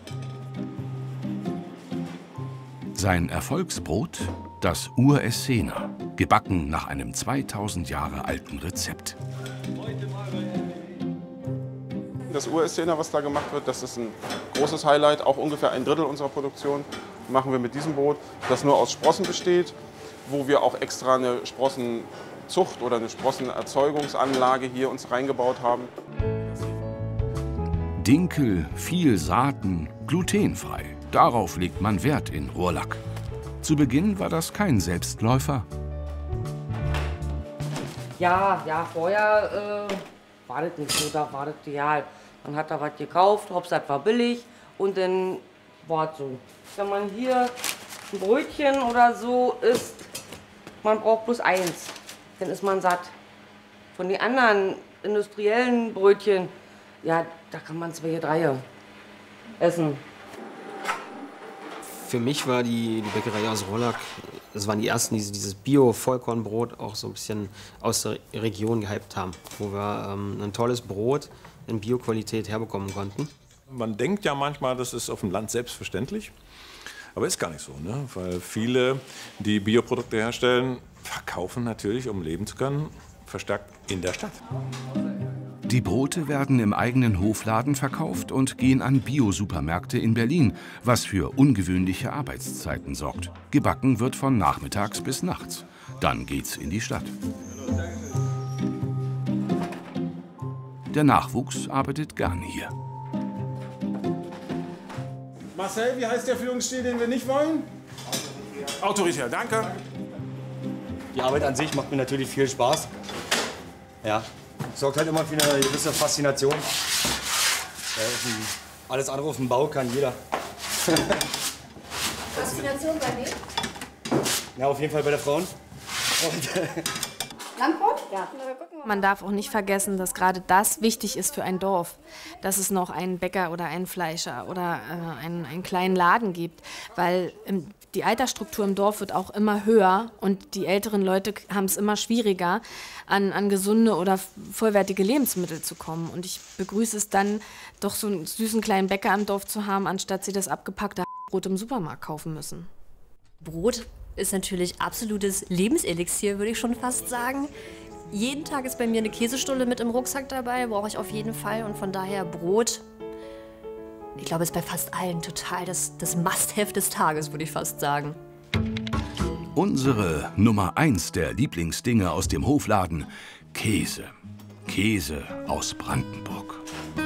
Sein Erfolgsbrot? Das Ur-Essener, gebacken nach einem zweitausend Jahre alten Rezept. Das Ur-Essener, was da gemacht wird, das ist ein großes Highlight. Auch ungefähr ein Drittel unserer Produktion machen wir mit diesem Brot, das nur aus Sprossen besteht, wo wir auch extra eine Sprossenzucht oder eine Sprossenerzeugungsanlage hier uns reingebaut haben. Dinkel, viel Saaten, glutenfrei. Darauf legt man Wert in Rohrlack. Zu Beginn war das kein Selbstläufer. Ja, ja, vorher äh, war das nicht so, da war das ja, man hat da was gekauft, Hauptsache war billig und dann war es so. Wenn man hier ein Brötchen oder so isst, man braucht bloß eins, dann ist man satt. Von den anderen industriellen Brötchen, ja, da kann man zwei, drei essen. Für mich war die, die Bäckerei aus Rohrlack, das waren die ersten, die dieses Bio-Vollkornbrot auch so ein bisschen aus der Region gehypt haben, wo wir ähm, ein tolles Brot in Bio-Qualität herbekommen konnten. Man denkt ja manchmal, das ist auf dem Land selbstverständlich, aber ist gar nicht so, ne? Weil viele, die Bioprodukte herstellen, verkaufen natürlich, um leben zu können, verstärkt in der Stadt. Die Brote werden im eigenen Hofladen verkauft und gehen an Bio-Supermärkte in Berlin, was für ungewöhnliche Arbeitszeiten sorgt. Gebacken wird von nachmittags bis nachts. Dann geht's in die Stadt. Der Nachwuchs arbeitet gern hier. Marcel, wie heißt der Führungsstil, den wir nicht wollen? Autoritär, danke. Die Arbeit an sich macht mir natürlich viel Spaß. Ja. Sorgt halt immer für eine gewisse Faszination. Alles andere auf dem Bau kann jeder. Faszination bei wem? Ja, auf jeden Fall bei der Frauen. Landbrot? Man darf auch nicht vergessen, dass gerade das wichtig ist für ein Dorf, dass es noch einen Bäcker oder einen Fleischer oder äh, einen, einen kleinen Laden gibt, weil ähm, die Altersstruktur im Dorf wird auch immer höher und die älteren Leute haben es immer schwieriger, an, an gesunde oder vollwertige Lebensmittel zu kommen. Und ich begrüße es dann, doch so einen süßen kleinen Bäcker im Dorf zu haben, anstatt sie das abgepackte Brot im Supermarkt kaufen müssen. Brot ist natürlich absolutes Lebenselixier, würde ich schon fast sagen. Jeden Tag ist bei mir eine Käsestulle mit im Rucksack dabei, brauche ich auf jeden Fall. Und von daher Brot, ich glaube, ist bei fast allen total das, das Must-have des Tages, würde ich fast sagen. Unsere Nummer eins der Lieblingsdinge aus dem Hofladen: Käse. Käse aus Brandenburg.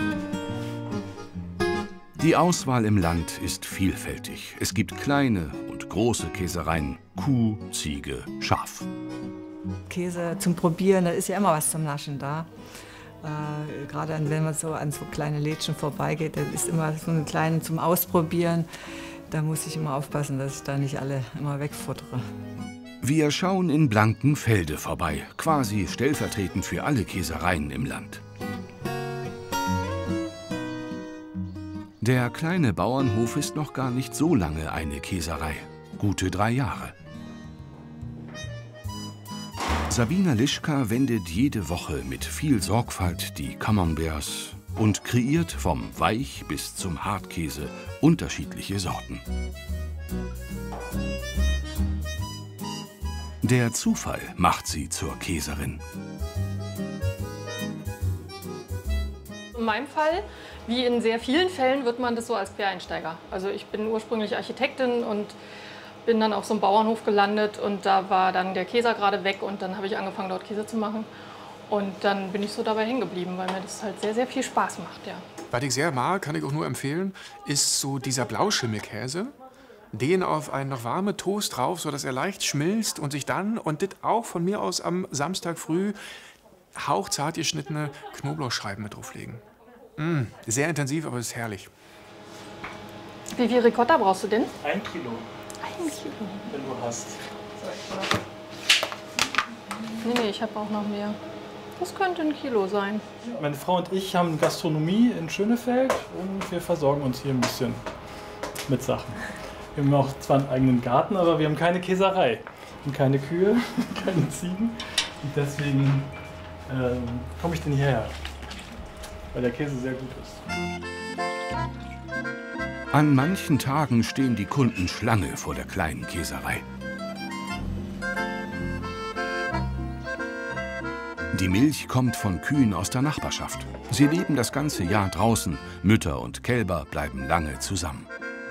Die Auswahl im Land ist vielfältig. Es gibt kleine und große Käsereien, Kuh, Ziege, Schaf. Käse zum Probieren, da ist ja immer was zum Naschen da. Äh, Gerade wenn man so an so kleine Lädchen vorbeigeht, da ist immer so eine kleine zum Ausprobieren. Da muss ich immer aufpassen, dass ich da nicht alle immer wegfuttere. Wir schauen in Blankenfelde vorbei, quasi stellvertretend für alle Käsereien im Land. Der kleine Bauernhof ist noch gar nicht so lange eine Käserei. Gute drei Jahre. Sabina Lischka wendet jede Woche mit viel Sorgfalt die Camemberts und kreiert vom Weich- bis zum Hartkäse unterschiedliche Sorten. Der Zufall macht sie zur Käserin. In meinem Fall, wie in sehr vielen Fällen, wird man das so als Quereinsteiger. Also ich bin ursprünglich Architektin und bin dann auf so einem Bauernhof gelandet und da war dann der Käser gerade weg und dann habe ich angefangen, dort Käse zu machen. Und dann bin ich so dabei hängen geblieben, weil mir das halt sehr, sehr viel Spaß macht, ja. Was ich sehr mag, kann ich auch nur empfehlen, ist so dieser Blauschimmelkäse. Den auf einen noch warme Toast drauf, sodass er leicht schmilzt und sich dann, und das auch von mir aus am Samstag früh, hauchzart geschnittene Knoblauchscheiben mit drauflegen. Mmh, sehr intensiv, aber es ist herrlich. Wie viel Ricotta brauchst du denn? Ein Kilo. Ein Kilo. Wenn du hast. Nee, nee, ich habe auch noch mehr. Das könnte ein Kilo sein. Meine Frau und ich haben Gastronomie in Schönefeld und wir versorgen uns hier ein bisschen mit Sachen. Wir haben auch zwar einen eigenen Garten, aber wir haben keine Käserei. Und keine Kühe, keine Ziegen. Und deswegen ähm, komme ich denn hierher, weil der Käse sehr gut ist. An manchen Tagen stehen die Kunden Schlange vor der kleinen Käserei. Die Milch kommt von Kühen aus der Nachbarschaft. Sie leben das ganze Jahr draußen. Mütter und Kälber bleiben lange zusammen.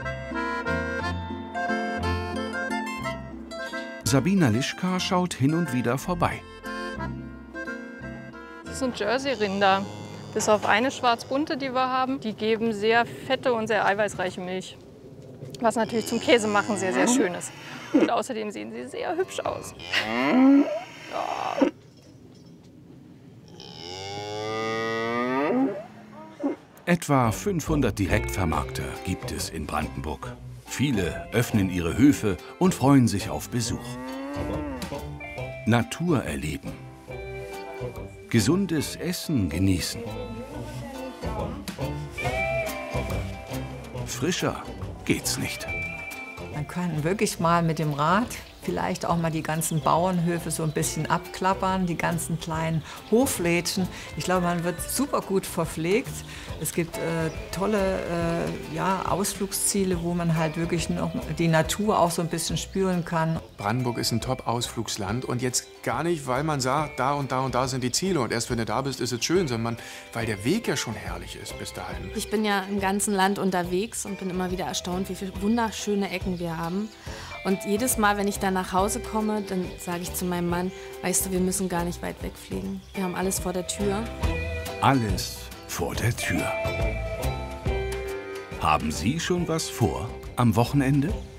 Sabina Lischka schaut hin und wieder vorbei. Das sind Jersey-Rinder. Bis auf eine schwarz-bunte, die wir haben. Die geben sehr fette und sehr eiweißreiche Milch. Was natürlich zum Käsemachen sehr, sehr schön ist. Und außerdem sehen sie sehr hübsch aus. Ja. Etwa fünfhundert Direktvermarkter gibt es in Brandenburg. Viele öffnen ihre Höfe und freuen sich auf Besuch. Natur erleben. Gesundes Essen genießen. Frischer geht's nicht. Man kann wirklich mal mit dem Rad vielleicht auch mal die ganzen Bauernhöfe so ein bisschen abklappern, die ganzen kleinen Hoflädchen. Ich glaube, man wird super gut verpflegt. Es gibt äh, tolle äh, ja, Ausflugsziele, wo man halt wirklich noch die Natur auch so ein bisschen spüren kann. Brandenburg ist ein Top-Ausflugsland und jetzt gar nicht, weil man sagt, da und da und da sind die Ziele und erst wenn du da bist, ist es schön, sondern weil der Weg ja schon herrlich ist bis dahin. Ich bin ja im ganzen Land unterwegs und bin immer wieder erstaunt, wie viele wunderschöne Ecken wir haben. Und jedes Mal, wenn ich dann nach Hause komme, dann sage ich zu meinem Mann, weißt du, wir müssen gar nicht weit wegfliegen. Wir haben alles vor der Tür. Alles vor der Tür. Haben Sie schon was vor am Wochenende?